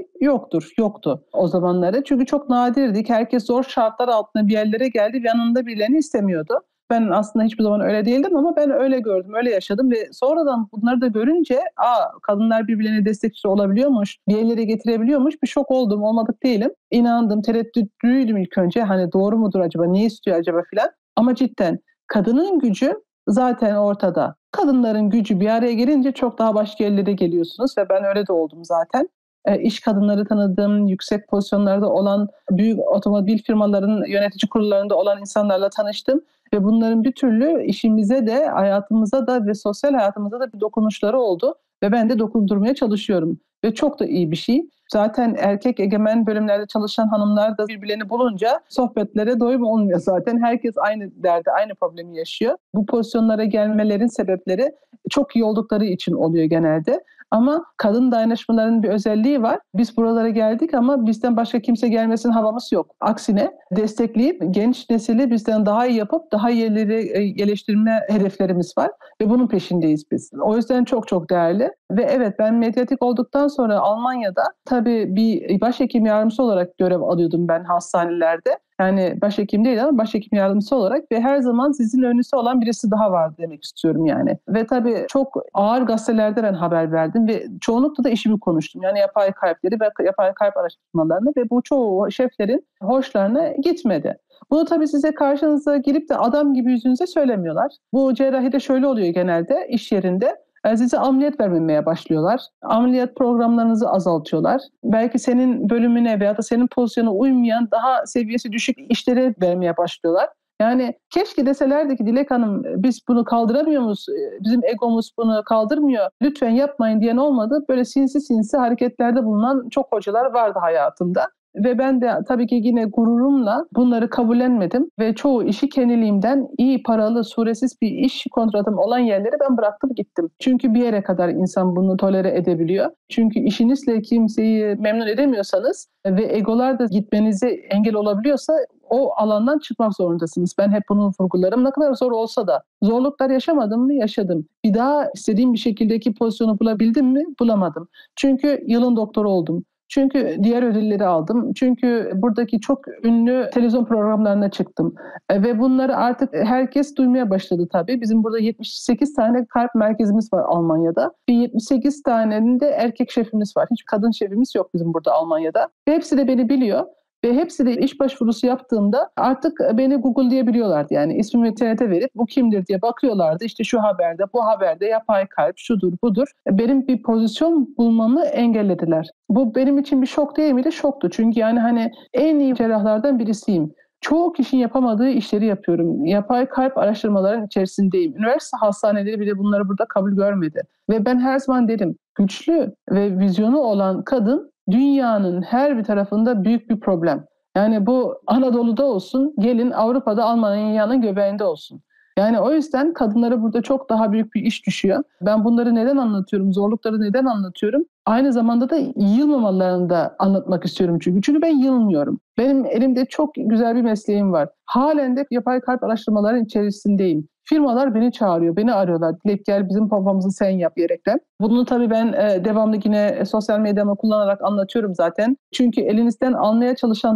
yoktu o zamanları. Çünkü çok nadirdik. Herkes zor şartlar altında bir yerlere geldi ve yanında birilerini istemiyordu. Ben aslında hiçbir zaman öyle değildim ama ben öyle gördüm, öyle yaşadım ve sonradan bunları da görünce kadınlar birbirlerine destekçi olabiliyormuş, bir yerlere getirebiliyormuş, bir şok oldum, olmadık değilim. İnandım, tereddütlüydüm ilk önce, hani doğru mudur acaba, ne istiyor acaba filan. Ama cidden kadının gücü zaten ortada. Kadınların gücü bir araya gelince çok daha başka yerlere geliyorsunuz ve ben öyle de oldum zaten. İş kadınları tanıdım, yüksek pozisyonlarda olan büyük otomobil firmaların yönetici kurullarında olan insanlarla tanıştım ve bunların bir türlü işimize de, hayatımıza da ve sosyal hayatımıza da bir dokunuşları oldu ve ben de dokundurmaya çalışıyorum ve çok da iyi bir şey. Zaten erkek egemen bölümlerde çalışan hanımlar da birbirlerini bulunca sohbetlere doyum olmuyor zaten. Herkes aynı derdi, aynı problemi yaşıyor. Bu pozisyonlara gelmelerin sebepleri çok iyi oldukları için oluyor genelde. Ama kadın dayanışmalarının bir özelliği var. Biz buralara geldik ama bizden başka kimse gelmesinin havamız yok. Aksine destekleyip genç nesili bizden daha iyi yapıp daha iyi yerlere geliştirme hedeflerimiz var. Ve bunun peşindeyiz biz. O yüzden çok çok değerli. Ve evet, ben medyatik olduktan sonra Almanya'da tabii bir başhekim yardımcısı olarak görev alıyordum ben hastanelerde. Yani başhekim değil ama başhekim yardımcısı olarak ve her zaman sizin önünüzde olan birisi daha vardı demek istiyorum yani. Ve tabii çok ağır gazetelerde ben haber verdim ve çoğunlukla da işimi konuştum. Yani yapay kalpleri ve yapay kalp araştırmalarını ve bu çoğu şeflerin hoşlarına gitmedi. Bunu tabii size karşınıza girip de adam gibi yüzünüze söylemiyorlar. Bu cerrahide şöyle oluyor genelde iş yerinde. Size ameliyat vermemeye başlıyorlar. Ameliyat programlarınızı azaltıyorlar. Belki senin bölümüne veya da senin pozisyona uymayan daha seviyesi düşük işleri vermeye başlıyorlar. Yani keşke deselerdi ki Dilek Hanım biz bunu kaldıramıyoruz, bizim egomuz bunu kaldırmıyor, lütfen yapmayın diyen olmadı. Böyle sinsi sinsi hareketlerde bulunan çok hocalar vardı hayatımda. Ve ben de tabii ki yine gururumla bunları kabullenmedim ve çoğu işi kendiliğimden iyi paralı, suresiz bir iş kontratım olan yerlere ben bıraktım gittim. Çünkü bir yere kadar insan bunu tolere edebiliyor. Çünkü işinizle kimseyi memnun edemiyorsanız ve egolar da gitmenize engel olabiliyorsa o alandan çıkmak zorundasınız. Ben hep bunu vurgularım. Ne kadar zor olsa da. Zorluklar yaşamadım mı? Yaşadım. Bir daha istediğim bir şekildeki pozisyonu bulabildim mi? Bulamadım. Çünkü yılın doktoru oldum. Çünkü diğer ödülleri aldım. Çünkü buradaki çok ünlü televizyon programlarına çıktım. Ve bunları artık herkes duymaya başladı tabii. Bizim burada 78 tane kalp merkezimiz var Almanya'da. Bir 78 tanenin de erkek şefimiz var. Hiç kadın şefimiz yok bizim burada Almanya'da. Ve hepsi de beni biliyor. Ve hepsi de iş başvurusu yaptığımda artık beni Google'layabiliyorlardı. Yani ismimi TRT verip bu kimdir diye bakıyorlardı. İşte şu haberde, bu haberde yapay kalp, şudur, budur. Benim bir pozisyon bulmamı engellediler. Bu benim için bir şok değil miydi? Şoktu. Çünkü yani hani en iyi cerrahlardan birisiyim. Çoğu kişinin yapamadığı işleri yapıyorum. Yapay kalp araştırmalarının içerisindeyim. Üniversite hastaneleri bile bunları burada kabul görmedi. Ve ben her zaman dedim, güçlü ve vizyonu olan kadın dünyanın her bir tarafında büyük bir problem. Yani bu Anadolu'da olsun, gelin Avrupa'da Almanya'nın göbeğinde olsun. Yani o yüzden kadınlara burada çok daha büyük bir iş düşüyor. Ben bunları neden anlatıyorum, zorlukları neden anlatıyorum? Aynı zamanda da yılmamalarını da anlatmak istiyorum çünkü. Çünkü ben yılmıyorum. Benim elimde çok güzel bir mesleğim var. Halen de yapay kalp araştırmalarının içerisindeyim. Firmalar beni çağırıyor, beni arıyorlar. Dilek gel bizim pompamızı sen yap diyerekten. Bunu tabii ben devamlı yine sosyal medyamı kullanarak anlatıyorum zaten. Çünkü elinizden almaya çalışanlar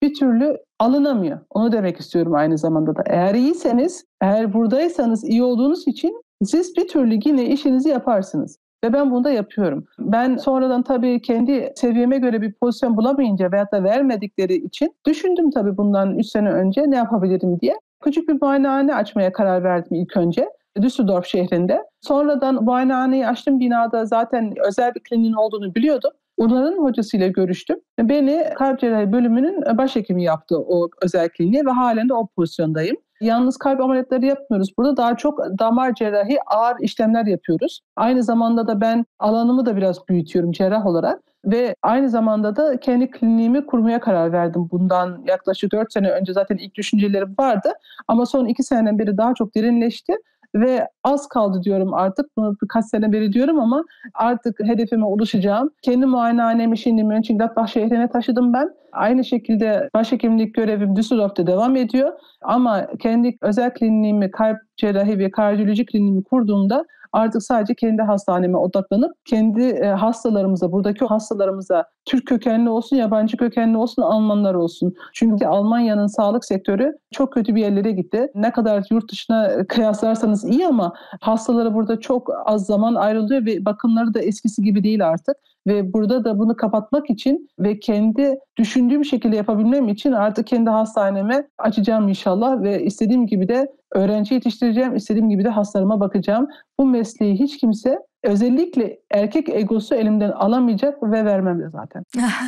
bir türlü alınamıyor. Onu demek istiyorum aynı zamanda da. Eğer iyiyseniz, eğer buradaysanız iyi olduğunuz için siz bir türlü yine işinizi yaparsınız. Ve ben bunu da yapıyorum. Ben sonradan tabii kendi seviyeme göre bir pozisyon bulamayınca veyahut da vermedikleri için düşündüm tabii bundan 3 sene önce ne yapabilirim diye. Küçük bir muayenehane açmaya karar verdim ilk önce. Düsseldorf şehrinde. Sonradan muayenehaneyi açtım, binada zaten özel bir kliniğin olduğunu biliyordum. Onların hocasıyla görüştüm. Beni kalp cerrahi bölümünün başhekimi yaptı o özel kliniğe ve halen de o pozisyondayım. Yalnız kalp ameliyatları yapmıyoruz. Burada daha çok damar cerrahi, ağır işlemler yapıyoruz. Aynı zamanda da ben alanımı da biraz büyütüyorum cerrah olarak. Ve aynı zamanda da kendi kliniğimi kurmaya karar verdim. Bundan yaklaşık 4 sene önce zaten ilk düşüncelerim vardı. Ama son 2 seneden beri daha çok derinleşti. Ve az kaldı diyorum artık. Bunu birkaç sene beri diyorum ama artık hedefime ulaşacağım. Kendi muayenehanemi şimdi Mönchengladbach şehrine taşıdım ben. Aynı şekilde başhekimlik görevim Düsseldorf'ta devam ediyor. Ama kendi özel kliniğimi, kalp cerrahi ve kardiyoloji kliniğimi kurduğumda artık sadece kendi hastaneme odaklanıp kendi hastalarımıza, buradaki hastalarımıza Türk kökenli olsun, yabancı kökenli olsun, Almanlar olsun. Çünkü Almanya'nın sağlık sektörü çok kötü bir yerlere gitti. Ne kadar yurt dışına kıyaslarsanız iyi ama hastalara burada çok az zaman ayrılıyor ve bakımları da eskisi gibi değil artık. Ve burada da bunu kapatmak için ve kendi düşündüğüm şekilde yapabilmem için artık kendi hastaneme açacağım inşallah ve istediğim gibi de öğrenci yetiştireceğim, istediğim gibi de hastalarıma bakacağım. Bu mesleği hiç kimse, özellikle erkek egosu elimden alamayacak ve vermem de zaten.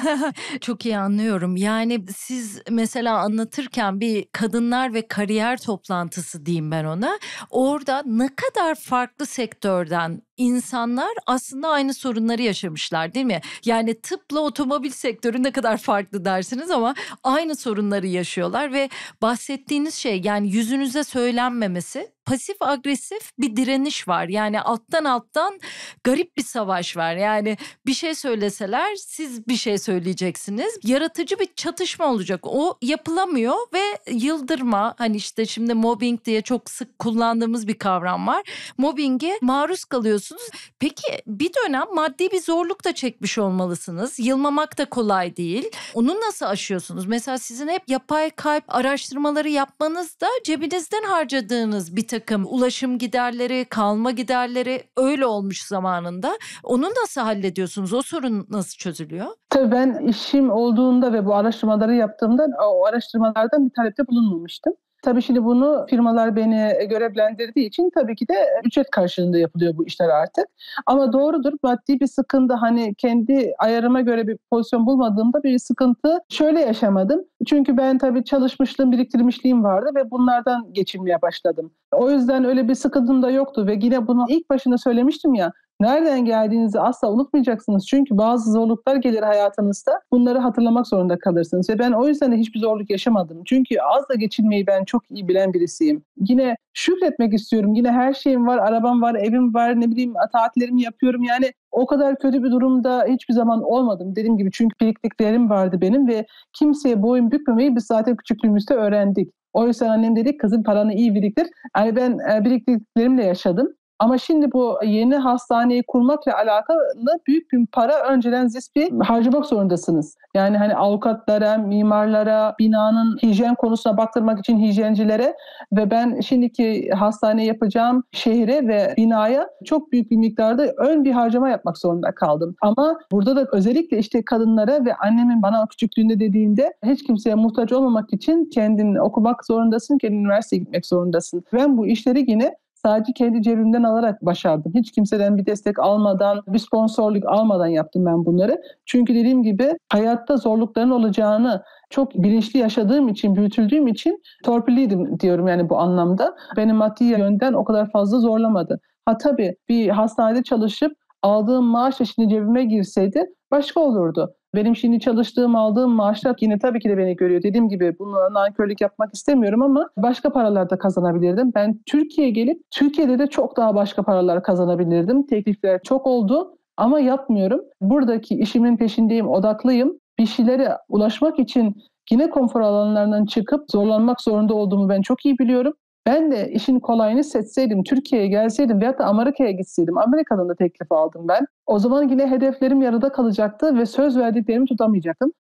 Çok iyi anlıyorum. Yani siz mesela anlatırken bir kadınlar ve kariyer toplantısı diyeyim ben ona. Orada ne kadar farklı sektörden insanlar aslında aynı sorunları yaşamışlar değil mi? Yani tıpla otomobil sektörü ne kadar farklı dersiniz ama aynı sorunları yaşıyorlar ve bahsettiğiniz şey yani yüzünüze söylenmemesi, pasif agresif bir direniş var. Yani alttan garip bir savaş var. Yani bir şey söyleseler siz bir şey söyleyeceksiniz. Yaratıcı bir çatışma olacak. O yapılamıyor ve yıldırma, hani işte şimdi mobbing diye çok sık kullandığımız bir kavram var. Mobbinge maruz kalıyorsunuz. Peki bir dönem maddi bir zorluk da çekmiş olmalısınız. Yılmamak da kolay değil. Onu nasıl aşıyorsunuz? Mesela sizin hep yapay kalp araştırmaları yapmanız da cebinizden harcadığınız bir takım ulaşım giderleri, kalma giderleri öyle olmuş zamanında. Onu nasıl hallediyorsunuz? O sorun nasıl çözülüyor? Tabii ben işim olduğunda ve bu araştırmaları yaptığımda o araştırmalardan bir talepte bulunmamıştım. Tabii şimdi bunu firmalar beni görevlendirdiği için tabii ki de ücret karşılığında yapılıyor bu işler artık. Ama doğrudur, maddi bir sıkıntı, hani kendi ayarıma göre bir pozisyon bulmadığımda bir sıkıntı şöyle yaşamadım. Çünkü ben tabii çalışmışlığım, biriktirmişliğim vardı ve bunlardan geçinmeye başladım. O yüzden öyle bir sıkıntım da yoktu ve yine bunu ilk başında söylemiştim ya. Nereden geldiğinizi asla unutmayacaksınız. Çünkü bazı zorluklar gelir hayatınızda. Bunları hatırlamak zorunda kalırsınız. Ve ben o yüzden de hiçbir zorluk yaşamadım. Çünkü az da geçinmeyi ben çok iyi bilen birisiyim. Yine şükretmek istiyorum. Yine her şeyim var. Arabam var, evim var, ne bileyim tatillerimi yapıyorum. Yani o kadar kötü bir durumda hiçbir zaman olmadım. Dediğim gibi çünkü biriktiklerim vardı benim ve kimseye boyun bükmemeyi biz zaten küçüklüğümüzde öğrendik. O yüzden annem dedi kızım paranı iyi biriktir. Yani ben biriktirdiklerimle yaşadım. Ama şimdi bu yeni hastaneyi kurmakla alakalı büyük bir para önceden siz bir harcamak zorundasınız. Yani hani avukatlara, mimarlara, binanın hijyen konusuna baktırmak için hijyencilere ve ben şimdiki hastane yapacağım şehre ve binaya çok büyük bir miktarda ön bir harcama yapmak zorunda kaldım. Ama burada da özellikle işte kadınlara ve annemin bana küçüklüğünde dediğinde hiç kimseye muhtaç olmamak için kendin okumak zorundasın, kendin üniversiteye gitmek zorundasın. Ben bu işleri yine sadece kendi cebimden alarak başardım. Hiç kimseden bir destek almadan, bir sponsorluk almadan yaptım ben bunları. Çünkü dediğim gibi hayatta zorlukların olacağını çok bilinçli yaşadığım için, büyütüldüğüm için torpilliydim diyorum yani bu anlamda. Beni maddi yönden o kadar fazla zorlamadı. Ha tabii bir hastanede çalışıp aldığım maaş da şimdi cebime girseydi başka olurdu. Benim şimdi çalıştığım, aldığım maaşlar yine tabii ki de beni görüyor. Dediğim gibi bunu nankörlük yapmak istemiyorum ama başka paralar da kazanabilirdim. Ben Türkiye'ye gelip Türkiye'de de çok daha başka paralar kazanabilirdim. Teklifler çok oldu ama yapmıyorum. Buradaki işimin peşindeyim, odaklıyım. Bir şeylere ulaşmak için yine konfor alanlarından çıkıp zorlanmak zorunda olduğumu ben çok iyi biliyorum. Ben de işin kolayını seçseydim, Türkiye'ye gelseydim veyahut da Amerika'ya gitseydim, Amerika'dan da teklif aldım ben. O zaman yine hedeflerim yarıda kalacaktı ve söz verdiklerimi tutamayacaktım.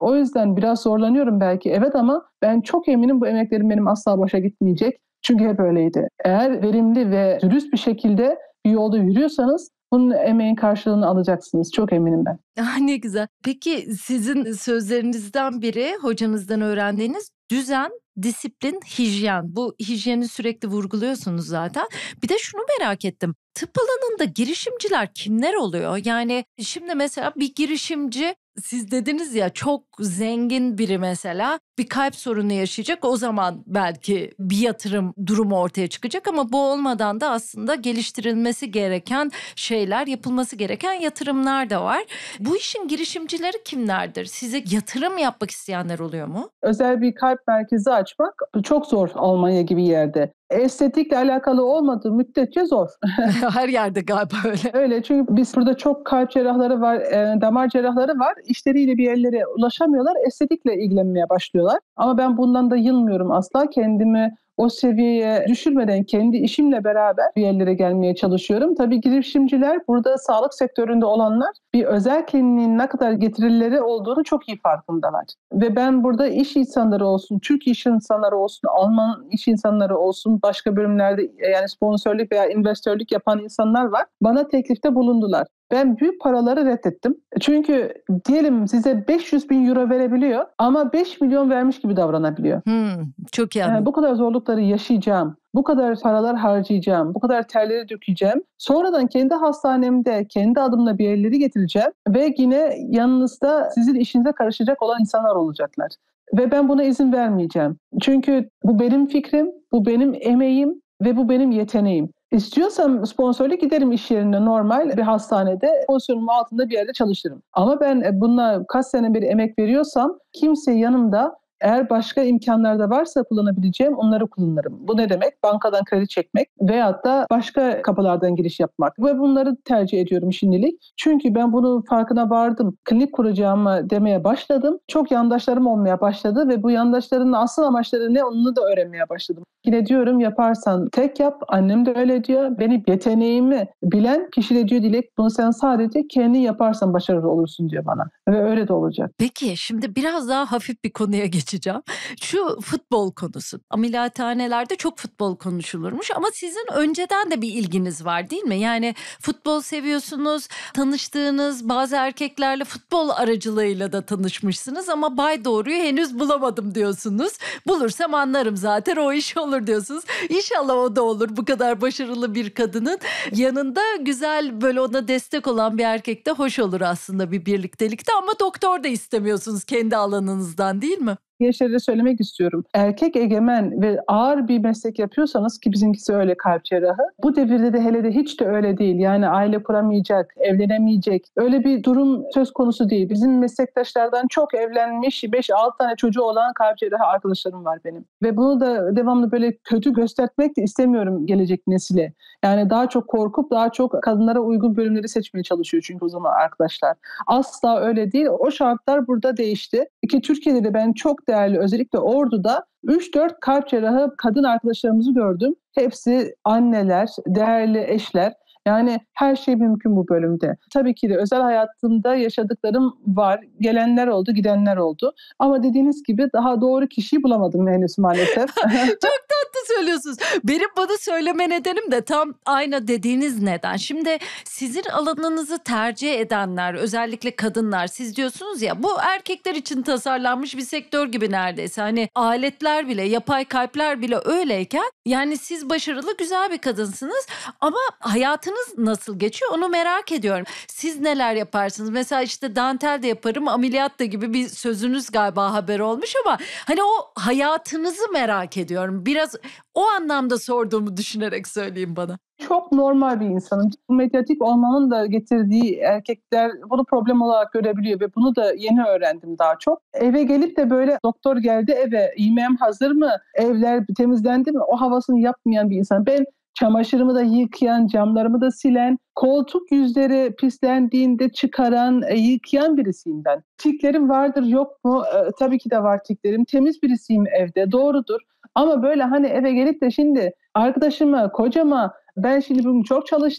O yüzden biraz zorlanıyorum belki, evet, ama ben çok eminim bu emeklerim benim asla boşa gitmeyecek. Çünkü hep öyleydi. Eğer verimli ve dürüst bir şekilde bir yolda yürüyorsanız bunun emeğin karşılığını alacaksınız. Çok eminim ben. Ah, ne güzel. Peki sizin sözlerinizden biri hocanızdan öğrendiğiniz düzen, disiplin, hijyen. Bu hijyeni sürekli vurguluyorsunuz zaten. Bir de şunu merak ettim. Tıp alanında girişimciler kimler oluyor? Yani şimdi mesela bir girişimci, siz dediniz ya, çok zengin biri mesela bir kalp sorunu yaşayacak. O zaman belki bir yatırım durumu ortaya çıkacak ama bu olmadan da aslında geliştirilmesi gereken şeyler, yapılması gereken yatırımlar da var. Bu işin girişimcileri kimlerdir? Size yatırım yapmak isteyenler oluyor mu? Özel bir kalp merkezi açmak çok zor Almanya gibi yerde. Estetikle alakalı olmadığı müddetçe zor. Her yerde galiba öyle. Öyle, çünkü biz burada çok kalp cerrahları var, damar cerrahları var. İşleriyle bir yerlere ulaşamıyorlar, estetikle ilgilenmeye başlıyorlar. Ama ben bundan da yılmıyorum asla. Kendimi o seviyeye düşürmeden kendi işimle beraber bir yerlere gelmeye çalışıyorum. Tabii girişimciler, burada sağlık sektöründe olanlar bir özel kliniğin ne kadar getirileri olduğunu çok iyi farkındalar. Ve ben burada iş insanları olsun, Türk iş insanları olsun, Alman iş insanları olsun, başka bölümlerde yani sponsorluk veya investörlük yapan insanlar var. Bana teklifte bulundular. Ben büyük paraları reddettim. Çünkü diyelim size 500 bin euro verebiliyor ama 5 milyon vermiş gibi davranabiliyor. Çok iyi anladım. Bu kadar zorlukları yaşayacağım, bu kadar paralar harcayacağım, bu kadar terleri dökeceğim. Sonradan kendi hastanemde, kendi adımla bir yerleri getireceğim ve yine yanınızda sizin işinize karışacak olan insanlar olacaklar. Ve ben buna izin vermeyeceğim. Çünkü bu benim fikrim, bu benim emeğim ve bu benim yeteneğim. İstiyorsam sponsorluk giderim iş yerine, normal bir hastanede pozisyonumun altında bir yerde çalışırım. Ama ben bununla kaç sene bir emek veriyorsam kimse yanımda, eğer başka imkanlar da varsa kullanabileceğim, onları kullanırım. Bu ne demek? Bankadan kredi çekmek veyahut da başka kapılardan giriş yapmak. Ve bunları tercih ediyorum şimdilik. Çünkü ben bunun farkına vardım. Klinik kuracağımı demeye başladım. Çok yandaşlarım olmaya başladı ve bu yandaşların asıl amaçları ne, onu da öğrenmeye başladım. Yine diyorum, yaparsan tek yap. Annem de öyle diyor. Benim yeteneğimi bilen kişi de diyor, Dilek, bunu sen sadece kendin yaparsan başarılı olursun diyor bana. Ve öyle de olacak. Peki şimdi biraz daha hafif bir konuya geçeceğim. Şu futbol konusu. Ameliyathanelerde çok futbol konuşulurmuş ama sizin önceden de bir ilginiz var değil mi? Yani futbol seviyorsunuz, tanıştığınız bazı erkeklerle futbol aracılığıyla da tanışmışsınız ama Bay Doğru'yu henüz bulamadım diyorsunuz. Bulursam anlarım zaten, o iş olur diyorsunuz. İnşallah o da olur. Bu kadar başarılı bir kadının yanında güzel, böyle ona destek olan bir erkek de hoş olur aslında bir birliktelikte, ama doktor da istemiyorsunuz kendi alanınızdan, değil mi? Gençlere söylemek istiyorum. Erkek egemen ve ağır bir meslek yapıyorsanız, ki bizimkisi öyle, kalp cerrahı. Bu devirde de hele de hiç de öyle değil. Yani aile kuramayacak, evlenemeyecek. Öyle bir durum söz konusu değil. Bizim meslektaşlardan çok evlenmiş, 5-6 tane çocuğu olan kalp cerrahı arkadaşlarım var benim. Ve bunu da devamlı böyle kötü göstermek de istemiyorum gelecek nesile. Yani daha çok korkup daha çok kadınlara uygun bölümleri seçmeye çalışıyor çünkü o zaman arkadaşlar. Asla öyle değil. O şartlar burada değişti. Ki Türkiye'de de ben çok değerli, özellikle Ordu'da 3-4 kalp cerrahı kadın arkadaşlarımızı gördüm. Hepsi anneler, değerli eşler. Yani her şey mümkün bu bölümde. Tabii ki de özel hayatımda yaşadıklarım var. Gelenler oldu, gidenler oldu. Ama dediğiniz gibi daha doğru kişiyi bulamadım henüz maalesef. Çok tatlı söylüyorsunuz. Benim bunu söyleme nedenim de tam aynı dediğiniz neden. Şimdi sizin alanınızı tercih edenler, özellikle kadınlar, siz diyorsunuz ya, bu erkekler için tasarlanmış bir sektör gibi neredeyse. Hani aletler bile, yapay kalpler bile öyleyken, yani siz başarılı, güzel bir kadınsınız ama hayatınız nasıl geçiyor onu merak ediyorum. Siz neler yaparsınız? Mesela işte dantel de yaparım, ameliyat da gibi bir sözünüz galiba haber olmuş ama hani o hayatınızı merak ediyorum. Biraz o anlamda sorduğumu düşünerek söyleyeyim bana. Çok normal bir insanım. Medyatik olmanın da getirdiği, erkekler bunu problem olarak görebiliyor ve bunu da yeni öğrendim daha çok. Eve gelip de böyle doktor geldi eve, yemeğim hazır mı, evler temizlendi mi, o havasını yapmayan bir insan. Ben çamaşırımı da yıkayan, camlarımı da silen, koltuk yüzleri pislendiğinde çıkaran, yıkayan birisiyim ben. Tiklerim vardır yok mu? Tabii ki de var tiklerim. Temiz birisiyim evde, doğrudur. Ama böyle hani eve gelip de şimdi arkadaşıma, kocama, ben şimdi bugün çok çalıştım,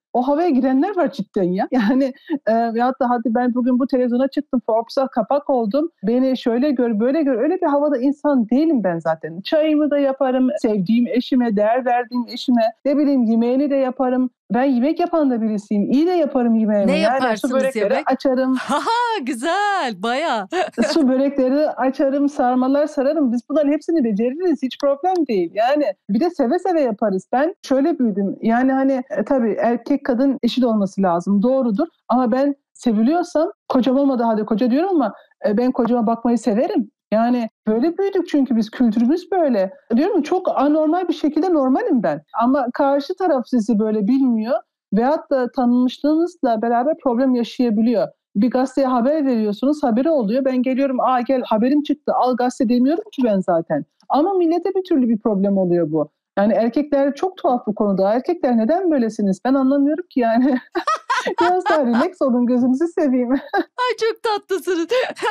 O havaya girenler var cidden ya. Yani veyahut da hadi ben bugün bu televizyona çıktım, Forbes'a kapak oldum. Beni şöyle gör, böyle gör. Öyle bir havada insan değilim ben zaten. Çayımı da yaparım, sevdiğim eşime, değer verdiğim eşime, ne bileyim yemeğini de yaparım. Ben yemek yapan da birisiyim. İyi de yaparım yemeğimi. Ne Yani su yaparsınız börekleri yemek? açarım. Haha, güzel, bayağı. Su börekleri açarım, sarmalar sararım. Biz bunların hepsini beceririz. Hiç problem değil. Yani bir de seve seve yaparız. Ben şöyle büyüdüm. Yani hani tabii erkek kadın eşit olması lazım. Doğrudur. Ama ben seviliyorsam, kocam olmadı hadi koca diyorum ama ben kocama bakmayı severim. Yani böyle büyüdük çünkü biz, kültürümüz böyle. Diyorum çok anormal bir şekilde normalim ben. Ama karşı taraf sizi böyle bilmiyor veyahut da tanınmışlığınızla beraber problem yaşayabiliyor. Bir gazeteye haber veriyorsunuz, haberi oluyor. Ben geliyorum, gel haberim çıktı, al gazete demiyorum ki ben zaten. Ama millete bir türlü bir problem oluyor bu. Yani erkekler çok tuhaf bu konuda. Erkekler neden böylesiniz? Ben anlamıyorum ki yani. Biraz daha relax olun, gözünüzü seveyim. Ay çok tatlısınız.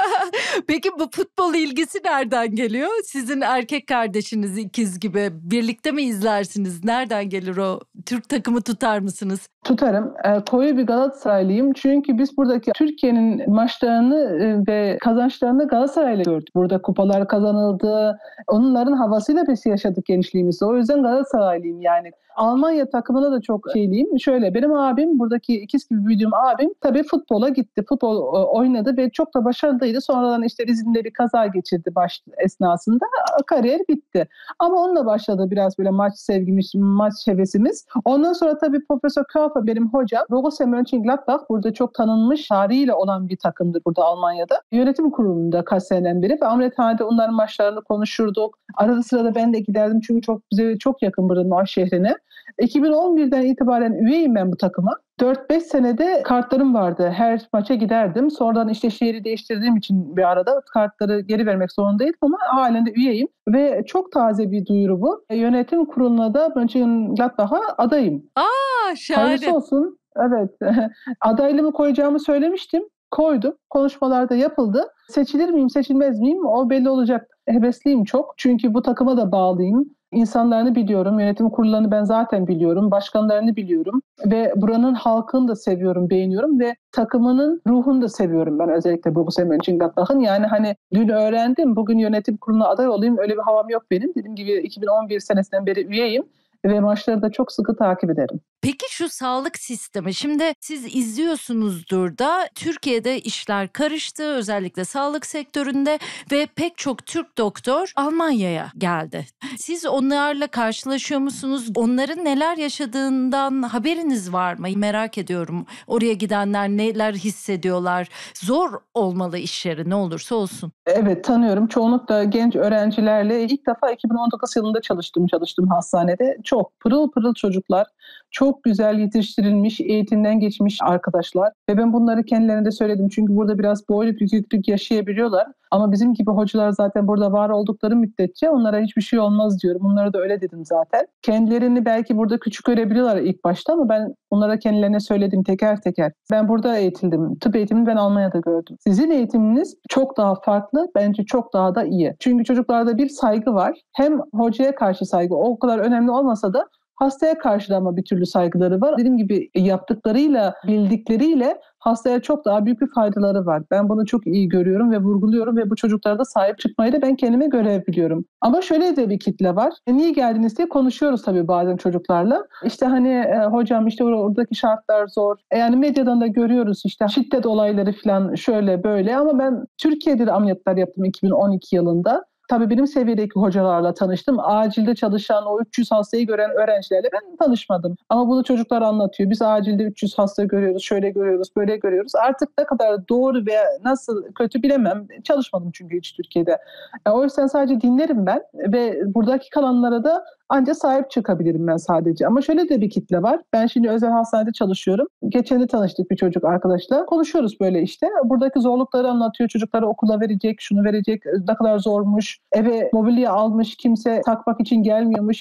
Peki bu futbol ilgisi nereden geliyor? Sizin erkek kardeşiniz ikiz gibi birlikte mi izlersiniz? Nereden gelir o? Türk takımı tutar mısınız? Tutarım. Koyu bir Galatasaraylıyım. Çünkü biz buradaki Türkiye'nin maçlarını ve kazançlarını Galatasaray'la gördük. Burada kupalar kazanıldı. Onların havasıyla biz yaşadık gençliğimizde. O yüzden Galatasaraylıyım yani. Almanya takımına da çok şeyliyim. Şöyle, benim abim, buradaki ikiz gibi büyüdüğüm abim tabii futbola gitti. Futbol oynadı ve çok da başarılıydı. Sonradan işte Rize'de bir kaza geçirdi baş esnasında. Kariyer bitti. Ama onunla başladı biraz böyle maç sevgimiz, maç hevesimiz. Ondan sonra tabii Profesör Kaufer benim hocam. Borussia Mönchengladbach burada çok tanınmış, tarihiyle olan bir takımdır burada Almanya'da. Yönetim kurulunda kaç seneden beri ve ameliyathanede onların maçlarını konuşurduk. Arada sırada ben de giderdim çünkü bize çok yakın buranın o şehrine. 2011'den itibaren üyeyim ben bu takıma. 4-5 senede kartlarım vardı. Her maça giderdim. Sonradan işte şehri değiştirdiğim için bir arada kartları geri vermek zorundaydım ama halen de üyeyim. Ve çok taze bir duyuru bu. Yönetim kuruluna da Mönchengladbach'a adayım. Şahane. Hayırlısı olsun. Evet. Adaylığımı koyacağımı söylemiştim. Koydum. Konuşmalar da yapıldı. Seçilir miyim, seçilmez miyim? O belli olacak. Hevesliyim çok. Çünkü bu takıma da bağlıyım. İnsanlarını biliyorum. Yönetim kurullarını ben zaten biliyorum. Başkanlarını biliyorum. Ve buranın halkını da seviyorum, beğeniyorum. Ve takımının ruhunu da seviyorum ben, özellikle Borussia Mönchengladbach'ın. Yani hani dün öğrendim, bugün yönetim kuruluna aday olayım. Öyle bir havam yok benim. Dediğim gibi 2011 senesinden beri üyeyim. Ve maçları da çok sıkı takip ederim. Peki şu sağlık sistemi, şimdi siz izliyorsunuzdur da Türkiye'de işler karıştı, özellikle sağlık sektöründe ve pek çok Türk doktor Almanya'ya geldi. Siz onlarla karşılaşıyor musunuz? Onların neler yaşadığından haberiniz var mı? Merak ediyorum. Oraya gidenler neler hissediyorlar? Zor olmalı iş yeri, ne olursa olsun. Evet, tanıyorum. Çoğunlukla genç öğrencilerle ilk defa 2019 yılında çalıştım hastanede. Çok pırıl pırıl çocuklar, çok güzel yetiştirilmiş, eğitimden geçmiş arkadaşlar. Ve ben bunları kendilerine de söyledim. Çünkü burada biraz boyluk büküklük yaşayabiliyorlar. Ama bizim gibi hocalar zaten burada var oldukları müddetçe onlara hiçbir şey olmaz diyorum. Onlara da öyle dedim zaten. Kendilerini belki burada küçük görebiliyorlar ilk başta ama ben onlara kendilerine söyledim teker teker. Ben burada eğitildim. Tıp eğitimini ben Almanya'da gördüm. Sizin eğitiminiz çok daha farklı, bence çok daha da iyi. Çünkü çocuklarda bir saygı var. Hem hocaya karşı saygı, o kadar önemli olmasa da hastaya karşı da ama bir türlü saygıları var. Dediğim gibi yaptıklarıyla, bildikleriyle hastaya çok daha büyük bir faydaları var. Ben bunu çok iyi görüyorum ve vurguluyorum ve bu çocuklara da sahip çıkmayı da ben kendime görebiliyorum. Ama şöyle de bir kitle var. Niye geldiniz diye konuşuyoruz tabii bazen çocuklarla. İşte hani hocam işte oradaki şartlar zor. Yani medyadan da görüyoruz işte şiddet olayları falan şöyle böyle ama ben Türkiye'de de ameliyatlar yaptım 2012 yılında. Tabii benim seviyedeki hocalarla tanıştım. Acilde çalışan o 300 hastayı gören öğrencilerle ben tanışmadım. Ama bunu çocuklar anlatıyor. Biz acilde 300 hasta görüyoruz, şöyle görüyoruz, böyle görüyoruz. Artık ne kadar doğru veya nasıl kötü bilemem. Çalışmadım çünkü hiç Türkiye'de. O yüzden sadece dinlerim ben ve buradaki kalanlara da ancak sahip çıkabilirim ben sadece. Ama şöyle de bir kitle var. Ben şimdi özel hastanede çalışıyorum. Geçen de tanıştık bir çocuk arkadaşla. Konuşuyoruz böyle işte. Buradaki zorlukları anlatıyor. Çocukları okula verecek, şunu verecek. Ne kadar zormuş. Eve mobilya almış, kimse takmak için gelmiyormuş. Yani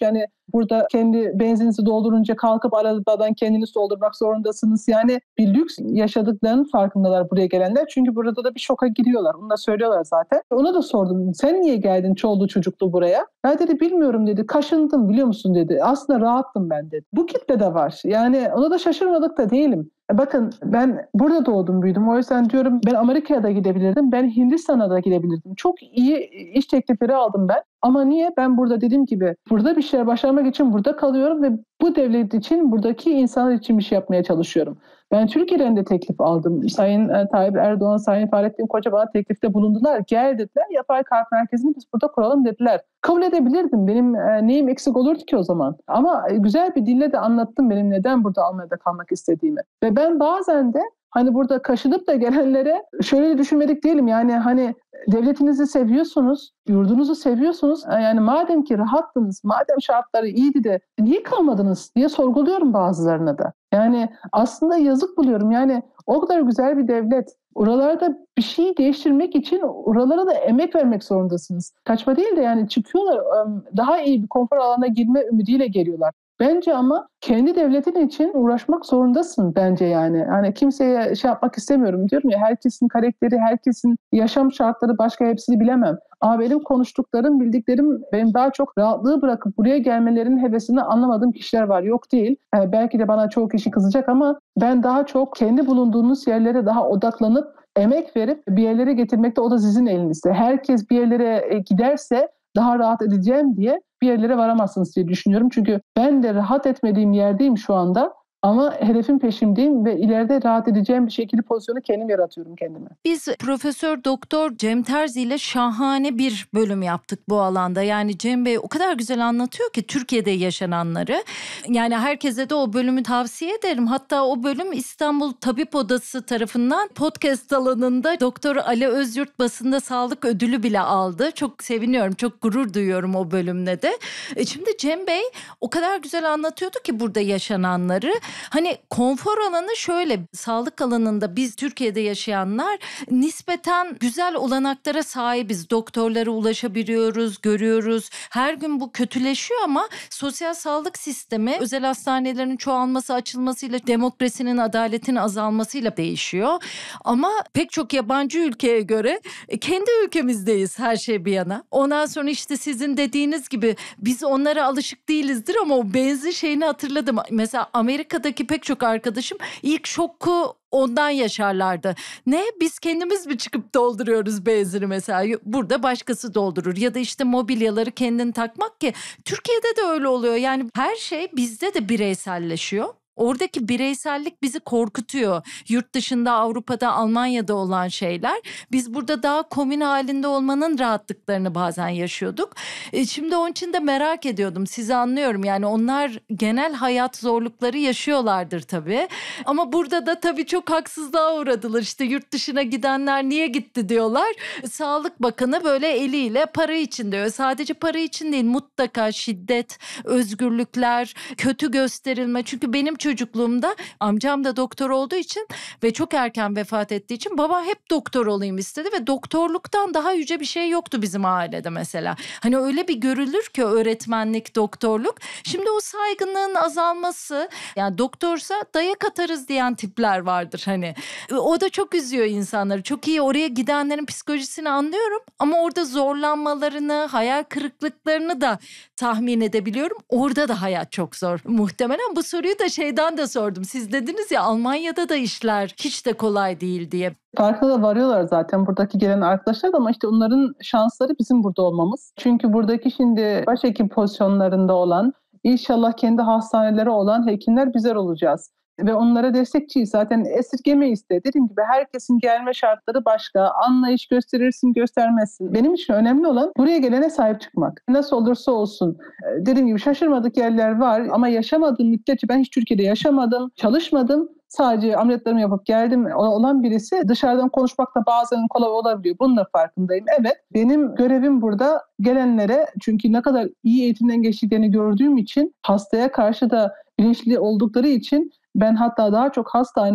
Burada kendi benzininizi doldurunca kalkıp arabadan kendiniz doldurmak zorundasınız. Yani bir lüks yaşadıklarının farkındalar buraya gelenler. Çünkü burada da bir şoka giriyorlar. Onu da söylüyorlar zaten. Ona da sordum. Sen niye geldin çoluklu çocuklu buraya? Ya dedi bilmiyorum dedi. Kaşındım biliyor musun dedi. Aslında rahattım ben dedi. Bu kitle de var. Yani ona da şaşırmadık da değilim. Bakın ben burada doğdum büyüdüm. O yüzden diyorum ben Amerika'ya da gidebilirdim. Ben Hindistan'a da gidebilirdim. Çok iyi iş teklifleri aldım ben. Ama niye? Ben burada dediğim gibi burada bir şeyler başarmak için burada kalıyorum ve bu devlet için, buradaki insanlar için bir şey yapmaya çalışıyorum. Ben Türkiye'den de teklif aldım. Sayın Tayyip Erdoğan, Sayın Fahrettin Koca bana teklifte bulundular. Gel dediler, yapay kalp merkezini biz burada kuralım dediler. Kabul edebilirdim. Benim neyim eksik olurdu ki o zaman? Ama güzel bir dille de anlattım benim neden burada Almanya'da kalmak istediğimi. Ve ben bazen de hani burada kaşınıp da gelenlere şöyle de düşünmedik değilim. Yani hani devletinizi seviyorsunuz, yurdunuzu seviyorsunuz. Yani madem ki rahattınız, madem şartları iyiydi de niye kalmadınız diye sorguluyorum bazılarına da. Yani aslında yazık buluyorum. Yani o kadar güzel bir devlet. Oralarda bir şeyi değiştirmek için oralara da emek vermek zorundasınız. Kaçma değil de yani çıkıyorlar daha iyi bir konfor alanına girme ümidiyle geliyorlar. Bence ama kendi devletin için uğraşmak zorundasın bence yani. Hani kimseye şey yapmak istemiyorum diyorum ya herkesin karakteri, herkesin yaşam şartları başka hepsini bilemem. Ama benim konuştuklarım, bildiklerim benim daha çok rahatlığı bırakıp buraya gelmelerinin hevesini anlamadığım kişiler var. Yok değil. Yani belki de bana çoğu kişi kızacak ama ben daha çok kendi bulunduğunuz yerlere daha odaklanıp emek verip bir yerlere getirmekte o da sizin elinizde. Herkes bir yerlere giderse daha rahat edeceğim diye bir yerlere varamazsınız diye düşünüyorum. Çünkü ben de rahat etmediğim yerdeyim şu anda. Ama hedefin peşimdeyim ve ileride rahat edeceğim bir şekilde pozisyonu kendim yaratıyorum kendime. Biz Profesör Doktor Cem Terzi ile şahane bir bölüm yaptık bu alanda. Yani Cem Bey o kadar güzel anlatıyor ki Türkiye'de yaşananları. Yani herkese de o bölümü tavsiye ederim. Hatta o bölüm İstanbul Tabip Odası tarafından podcast alanında Doktor Ali Özyurt basında sağlık ödülü bile aldı. Çok seviniyorum, çok gurur duyuyorum o bölümle de. Şimdi Cem Bey o kadar güzel anlatıyordu ki burada yaşananları. Hani konfor alanı şöyle, sağlık alanında biz Türkiye'de yaşayanlar nispeten güzel olanaklara sahibiz. Doktorlara ulaşabiliyoruz, görüyoruz. Her gün bu kötüleşiyor ama sosyal sağlık sistemi özel hastanelerin çoğalması, açılmasıyla, demokrasinin, adaletin azalmasıyla değişiyor. Ama pek çok yabancı ülkeye göre kendi ülkemizdeyiz her şey bir yana. Ondan sonra işte sizin dediğiniz gibi biz onlara alışık değilizdir ama o benzin şeyini hatırladım. Mesela Amerika'daki pek çok arkadaşım ilk şoku ondan yaşarlardı. Ne? Biz kendimiz mi çıkıp dolduruyoruz benzini mesela? Burada başkası doldurur. Ya da işte mobilyaları kendin takmak ki. Türkiye'de de öyle oluyor. Yani her şey bizde de bireyselleşiyor. Oradaki bireysellik bizi korkutuyor. Yurt dışında, Avrupa'da, Almanya'da olan şeyler. Biz burada daha komün halinde olmanın rahatlıklarını bazen yaşıyorduk. Şimdi onun için de merak ediyordum. Sizi anlıyorum. Yani onlar genel hayat zorlukları yaşıyorlardır tabii. Ama burada da tabii çok haksızlığa uğradılar. İşte yurt dışına gidenler niye gitti diyorlar. Sağlık Bakanı böyle eliyle para için diyor. Sadece para için değil, mutlaka şiddet, özgürlükler, kötü gösterilme. Çünkü benim çocukluğumda amcam da doktor olduğu için ve çok erken vefat ettiği için babam hep doktor olayım istedi ve doktorluktan daha yüce bir şey yoktu bizim ailede mesela. Hani öyle bir görülür ki öğretmenlik, doktorluk. Şimdi o saygınlığın azalması, yani doktorsa dayak atarız diyen tipler vardır hani. O da çok üzüyor insanları. Çok iyi, oraya gidenlerin psikolojisini anlıyorum ama orada zorlanmalarını, hayal kırıklıklarını da tahmin edebiliyorum. Orada da hayat çok zor. Muhtemelen bu soruyu da şeyden de sordum. Siz dediniz ya Almanya'da da işler hiç de kolay değil diye. Farkına da varıyorlar zaten buradaki gelen arkadaşlar ama işte onların şansları bizim burada olmamız. Çünkü buradaki şimdi başhekim pozisyonlarında olan, inşallah kendi hastaneleri olan hekimler bizler olacağız. Ve onlara destekçiyiz. Zaten esirgemeyiz de. Dediğim gibi herkesin gelme şartları başka. Anlayış gösterirsin, göstermezsin. Benim için önemli olan buraya gelene sahip çıkmak. Nasıl olursa olsun. Dediğim gibi şaşırmadık yerler var ama yaşamadığım müddetçe ben hiç Türkiye'de yaşamadım, çalışmadım. Sadece ameliyatlarımı yapıp geldim olan birisi dışarıdan konuşmak da bazen kolay olabiliyor. Bunun da farkındayım. Evet, benim görevim burada gelenlere, çünkü ne kadar iyi eğitimden geçtiklerini gördüğüm için, hastaya karşı da bilinçli oldukları için ben hatta daha çok hastaneme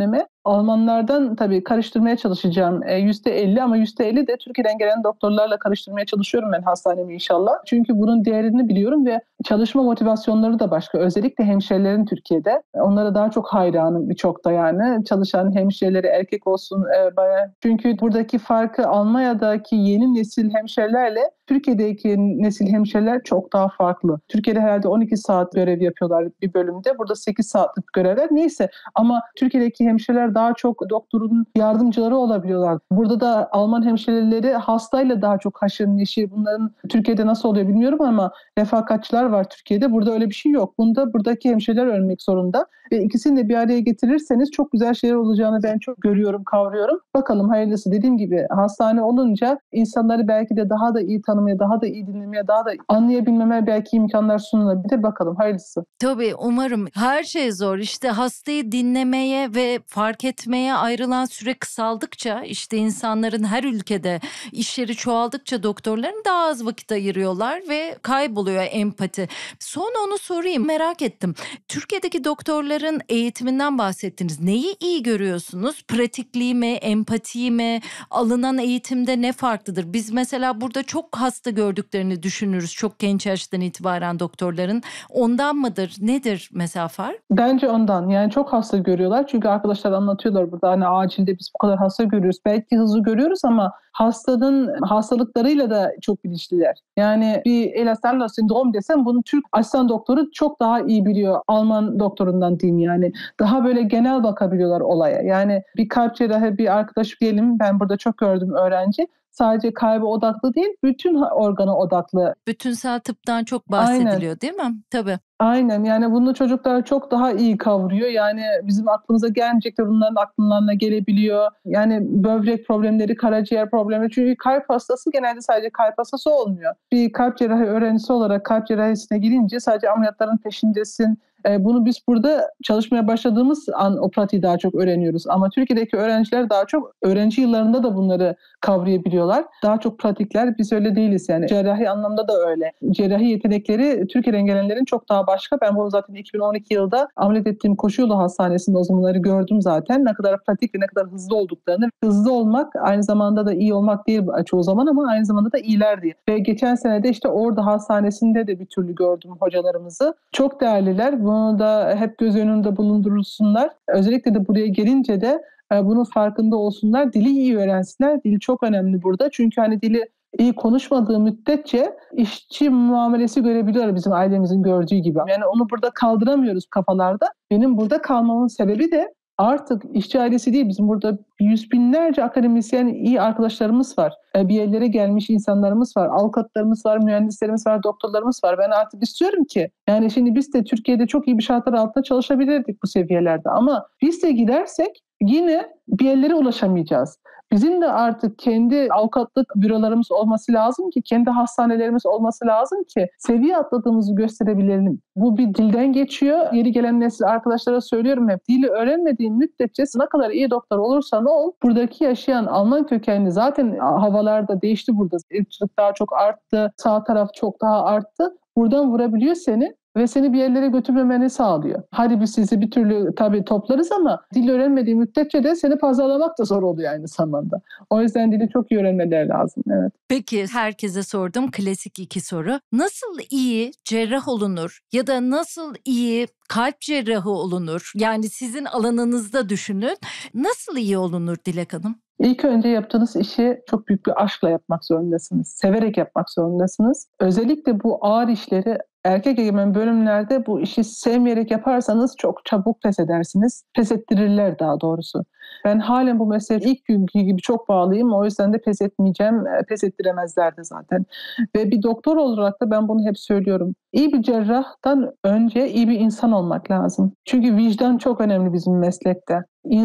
Almanlardan tabii karıştırmaya çalışacağım. %50 ama %50 de Türkiye'den gelen doktorlarla karıştırmaya çalışıyorum ben hastanemi inşallah. Çünkü bunun değerini biliyorum ve çalışma motivasyonları da başka. Özellikle hemşirelerin Türkiye'de. Onlara daha çok hayranım birçok da yani. Çalışan hemşireleri erkek olsun bayağı. Çünkü buradaki farkı Almanya'daki yeni nesil hemşirelerle Türkiye'deki nesil hemşireler çok daha farklı. Türkiye'de herhalde 12 saat görev yapıyorlar bir bölümde. Burada 8 saatlik görevler. Neyse ama Türkiye'deki hemşireler daha çok doktorun yardımcıları olabiliyorlar. Burada da Alman hemşireleri hastayla daha çok haşır neşir. Bunların Türkiye'de nasıl oluyor bilmiyorum ama refakatçiler var Türkiye'de. Burada öyle bir şey yok. Bunda buradaki hemşireler ölmek zorunda. Ve ikisini de bir araya getirirseniz çok güzel şeyler olacağını ben çok görüyorum, kavruyorum. Bakalım hayırlısı. Dediğim gibi hastane olunca insanları belki de daha da iyi tanımaya, daha da iyi dinlemeye, daha da anlayabilmeme belki imkanlar sunulabilir. Bakalım hayırlısı. Tabii umarım. Her şey zor. İşte hastayı dinlemeye ve fark etmeye ayrılan süre kısaldıkça işte insanların her ülkede işleri çoğaldıkça doktorların daha az vakit ayırıyorlar ve kayboluyor empati. Son onu sorayım, merak ettim. Türkiye'deki doktorların eğitiminden bahsettiniz. Neyi iyi görüyorsunuz? Pratikliği mi, empatiyi mi? Alınan eğitimde ne farklıdır? Biz mesela burada çok hasta gördüklerini düşünürüz çok genç yaştan itibaren doktorların. Ondan mıdır? Nedir mesela fark? Bence ondan. Yani çok hasta görüyorlar. Çünkü arkadaşlar anlatıyorlar burada hani acilde biz bu kadar hasta görüyoruz. Belki hızlı görüyoruz ama hastanın hastalıklarıyla da çok bilinçliler. Yani bir Ehlers-Danlos sendrom desem bunu Türk asistan doktoru çok daha iyi biliyor. Alman doktorundan diyeyim yani. Daha böyle genel bakabiliyorlar olaya. Yani bir kalp cerrahı bir arkadaş diyelim, ben burada çok gördüm öğrenci. Sadece kalbe odaklı değil, bütün organa odaklı. Bütünsel tıptan çok bahsediliyor. Aynen. Değil mi? Tabii. Aynen yani bunu çocuklar çok daha iyi kavruyor. Yani bizim aklımıza gelmeyecekler onların akllarına gelebiliyor. Yani böbrek problemleri, karaciğer problemleri. Çünkü kalp hastası genelde sadece kalp hastası olmuyor. Bir kalp cerrahi öğrencisi olarak kalp cerrahisine girince sadece ameliyatların peşindesin. Bunu biz burada çalışmaya başladığımız an o pratiği daha çok öğreniyoruz. Ama Türkiye'deki öğrenciler daha çok öğrenci yıllarında da bunları kavrayabiliyorlar. Daha çok pratikler, biz öyle değiliz yani. Cerrahi anlamda da öyle. Cerrahi yetenekleri Türkiye'den gelenlerin çok daha başka. Ben bunu zaten 2012 yılda ameliyat ettiğim Koşuyolu Hastanesi'nde o zamanları gördüm zaten. Ne kadar pratik ve ne kadar hızlı olduklarını. Hızlı olmak aynı zamanda da iyi olmak değil çoğu zaman ama aynı zamanda da iyiler diye. Ve geçen sene de işte orada hastanesinde de bir türlü gördüm hocalarımızı. Çok değerliler. Bunu da hep göz önünde bulundurulsunlar. Özellikle de buraya gelince de bunun farkında olsunlar. Dili iyi öğrensinler. Dil çok önemli burada. Çünkü hani dili iyi konuşmadığı müddetçe işçi muamelesi görebiliyor bizim ailemizin gördüğü gibi. Yani onu burada kaldıramıyoruz kafalarda. Benim burada kalmamın sebebi de artık işçi ailesi değil, bizim burada yüz binlerce akademisyen iyi arkadaşlarımız var. Bir yerlere gelmiş insanlarımız var, avukatlarımız var, mühendislerimiz var, doktorlarımız var. Ben artık istiyorum ki yani şimdi biz de Türkiye'de çok iyi bir şartlar altında çalışabilirdik bu seviyelerde ama biz de gidersek yine bir yerlere ulaşamayacağız. Bizim de artık kendi avukatlık bürolarımız olması lazım ki, kendi hastanelerimiz olması lazım ki seviye atladığımızı gösterebilelim. Bu bir dilden geçiyor. Yeni gelen nesil arkadaşlara söylüyorum hep, dili öğrenmediğin müddetçe ne kadar iyi doktor olursan ol, buradaki yaşayan Alman kökenli zaten havalarda değişti burada. Irkçılık daha çok arttı, sağ taraf çok daha arttı. Buradan vurabiliyor seni ve seni bir yerlere götürmemeni sağlıyor. Hadi biz sizi bir türlü tabii toplarız ama dil öğrenmediği müddetçe de seni pazarlamak da zor oluyor aynı zamanda. O yüzden dili çok iyi öğrenmeleri lazım. Evet. Peki herkese sordum klasik 2 soru. Nasıl iyi cerrah olunur ya da nasıl iyi kalp cerrahı olunur? Yani sizin alanınızda düşünün. Nasıl iyi olunur Dilek Hanım? İlk önce yaptığınız işi çok büyük bir aşkla yapmak zorundasınız. Severek yapmak zorundasınız. Özellikle bu ağır işleri erkek egemen bölümlerde bu işi sevmeyerek yaparsanız çok çabuk pes edersiniz. Pes ettirirler daha doğrusu. Ben halen bu mesleğe ilk günkü gibi çok bağlıyım. O yüzden de pes etmeyeceğim. Pes ettiremezler de zaten. Ve bir doktor olarak da ben bunu hep söylüyorum. İyi bir cerrahtan önce iyi bir insan olmak lazım. Çünkü vicdan çok önemli bizim meslekte.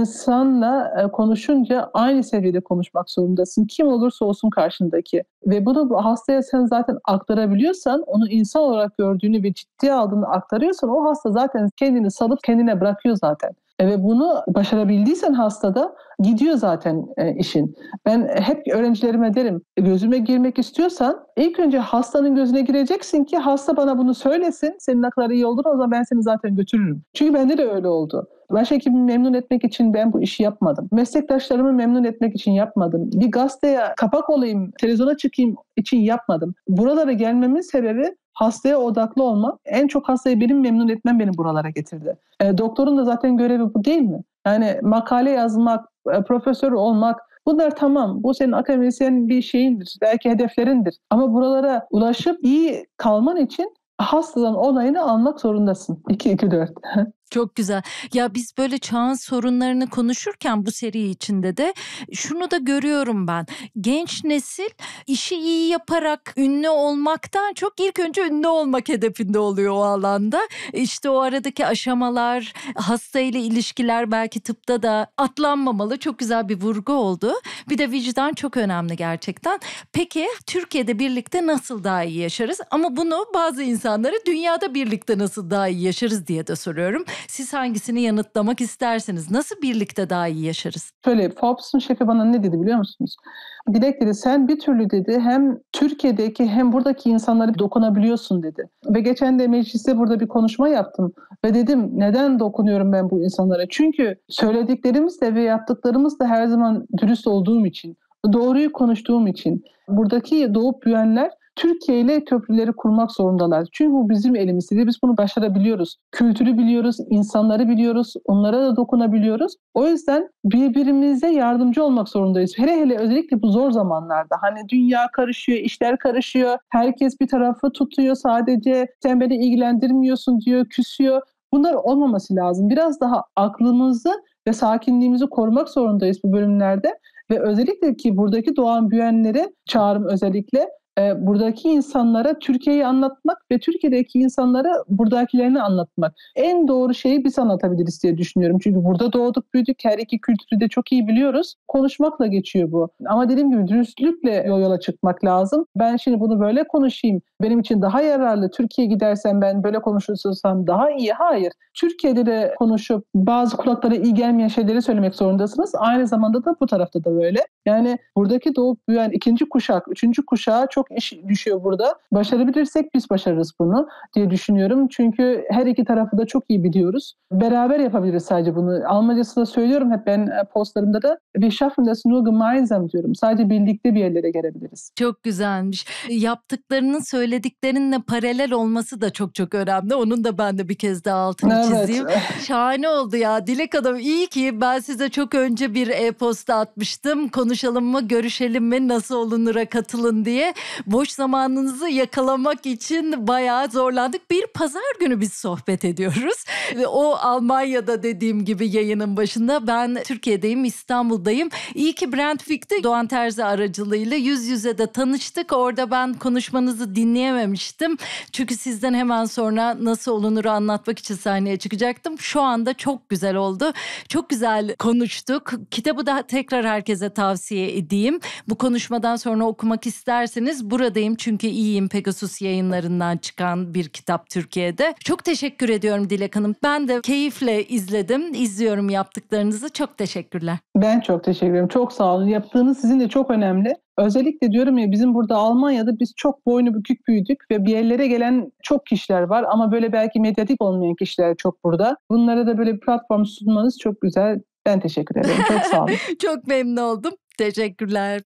İnsanla konuşunca aynı seviyede konuşmak zorundasın. Kim olursa olsun karşındaki. Ve bunu hastaya sen zaten aktarabiliyorsan, onu insan olarak gördüğünü ve ciddiye aldığını aktarıyorsan o hasta zaten kendini salıp kendine bırakıyor zaten. Ve bunu başarabildiysen hastada gidiyor zaten işin. Ben hep öğrencilerime derim, gözüme girmek istiyorsan ilk önce hastanın gözüne gireceksin ki hasta bana bunu söylesin. Senin ne kadar iyi olduğunu, o zaman ben seni zaten götürürüm. Çünkü bende de öyle oldu. Başhekimi memnun etmek için ben bu işi yapmadım. Meslektaşlarımı memnun etmek için yapmadım. Bir gazeteye kapak olayım, televizyona çıkayım için yapmadım. Buralara gelmemin sebebi hastaya odaklı olmak. En çok hastayı benim memnun etmem beni buralara getirdi. Doktorun da zaten görevi bu değil mi? Yani makale yazmak, profesör olmak, bunlar tamam. Bu senin akademisyen bir şeyindir. Belki hedeflerindir. Ama buralara ulaşıp iyi kalman için hastadan onayını almak zorundasın. 2-2-4. Çok güzel. Ya biz böyle çağın sorunlarını konuşurken bu seri içinde de şunu da görüyorum ben. Genç nesil işi iyi yaparak ünlü olmaktan çok ilk önce ünlü olmak hedefinde oluyor o alanda. İşte o aradaki aşamalar, hastayla ilişkiler belki tıpta da atlanmamalı. Çok güzel bir vurgu oldu. Bir de vicdan çok önemli gerçekten. Peki Türkiye'de birlikte nasıl daha iyi yaşarız? Ama bunu bazı insanlara dünyada birlikte nasıl daha iyi yaşarız diye de soruyorum. Siz hangisini yanıtlamak istersiniz? Nasıl birlikte daha iyi yaşarız? Şöyle, Forbes'un şefi bana ne dedi biliyor musunuz? Dilek dedi, sen bir türlü dedi hem Türkiye'deki hem buradaki insanlara dokunabiliyorsun dedi. Ve geçen de mecliste burada bir konuşma yaptım. Ve dedim, neden dokunuyorum ben bu insanlara? Çünkü söylediklerimizle ve yaptıklarımızla her zaman dürüst olduğum için, doğruyu konuştuğum için, buradaki doğup büyüyenler Türkiye ile köprüleri kurmak zorundalar. Çünkü bu bizim elimizde ve biz bunu başarabiliyoruz. Kültürü biliyoruz, insanları biliyoruz, onlara da dokunabiliyoruz. O yüzden birbirimize yardımcı olmak zorundayız. Hele özellikle bu zor zamanlarda. Hani dünya karışıyor, işler karışıyor, herkes bir tarafı tutuyor sadece, sen beni ilgilendirmiyorsun diyor, küsüyor. Bunlar olmaması lazım. Biraz daha aklımızı ve sakinliğimizi korumak zorundayız bu bölümlerde. Ve özellikle ki buradaki doğan büyüyenlere çağrım özellikle buradaki insanlara Türkiye'yi anlatmak ve Türkiye'deki insanlara buradakilerini anlatmak. En doğru şeyi biz anlatabiliriz diye düşünüyorum. Çünkü burada doğduk, büyüdük, her iki kültürü de çok iyi biliyoruz. Konuşmakla geçiyor bu. Ama dediğim gibi dürüstlükle yola çıkmak lazım. Ben şimdi bunu böyle konuşayım. Benim için daha yararlı. Türkiye'ye gidersem ben böyle konuşursam daha iyi. Hayır. Türkiye'de de konuşup bazı kulaklara iyi gelmeyen şeyleri söylemek zorundasınız. Aynı zamanda da bu tarafta da böyle. Yani buradaki doğup büyüyen ikinci kuşak, üçüncü kuşağa çok iş düşüyor burada. Başarabilirsek biz başarırız bunu diye düşünüyorum. Çünkü her iki tarafı da çok iyi biliyoruz. Beraber yapabiliriz sadece bunu. Almancasında söylüyorum hep ben postlarımda da. Wir schaffen das nur gemeinsam diyorum. Sadece birlikte bir yerlere gelebiliriz. Çok güzelmiş. Yaptıklarının söylediklerinle paralel olması da çok çok önemli. Onun da ben de bir kez daha altını çizeyim. Şahane oldu ya. Dilek Hanım, iyi ki ben size çok önce bir e-posta atmıştım. Konuşalım mı, görüşelim mi, nasıl olunur'a katılın diye. Boş zamanınızı yakalamak için bayağı zorlandık. Bir pazar günü biz sohbet ediyoruz. Ve o Almanya'da dediğim gibi yayının başında, ben Türkiye'deyim, İstanbul'dayım. İyi ki Brentwick'te Doğan Terzi aracılığıyla yüz yüze de tanıştık. Orada ben konuşmanızı dinleyememiştim. Çünkü sizden hemen sonra nasıl olunur'u anlatmak için sahneye çıkacaktım. Şu anda çok güzel oldu. Çok güzel konuştuk. Kitabı da tekrar herkese tavsiye edeyim. Bu konuşmadan sonra okumak isterseniz Buradayım Çünkü İyiyim Pegasus Yayınlarından çıkan bir kitap Türkiye'de. Çok teşekkür ediyorum Dilek Hanım. Ben de keyifle izliyorum yaptıklarınızı. Çok teşekkürler. Ben çok teşekkür ederim. Çok sağ olun. Yaptığınız sizin de çok önemli. Özellikle diyorum ya, bizim burada Almanya'da biz çok boynu bükük büyüdük ve bir yerlere gelen çok kişiler var ama böyle belki medyatik olmayan kişiler çok burada. Bunlara da böyle bir platform sunmanız çok güzel. Ben teşekkür ederim. Çok sağ olun. Çok memnun oldum. Teşekkürler.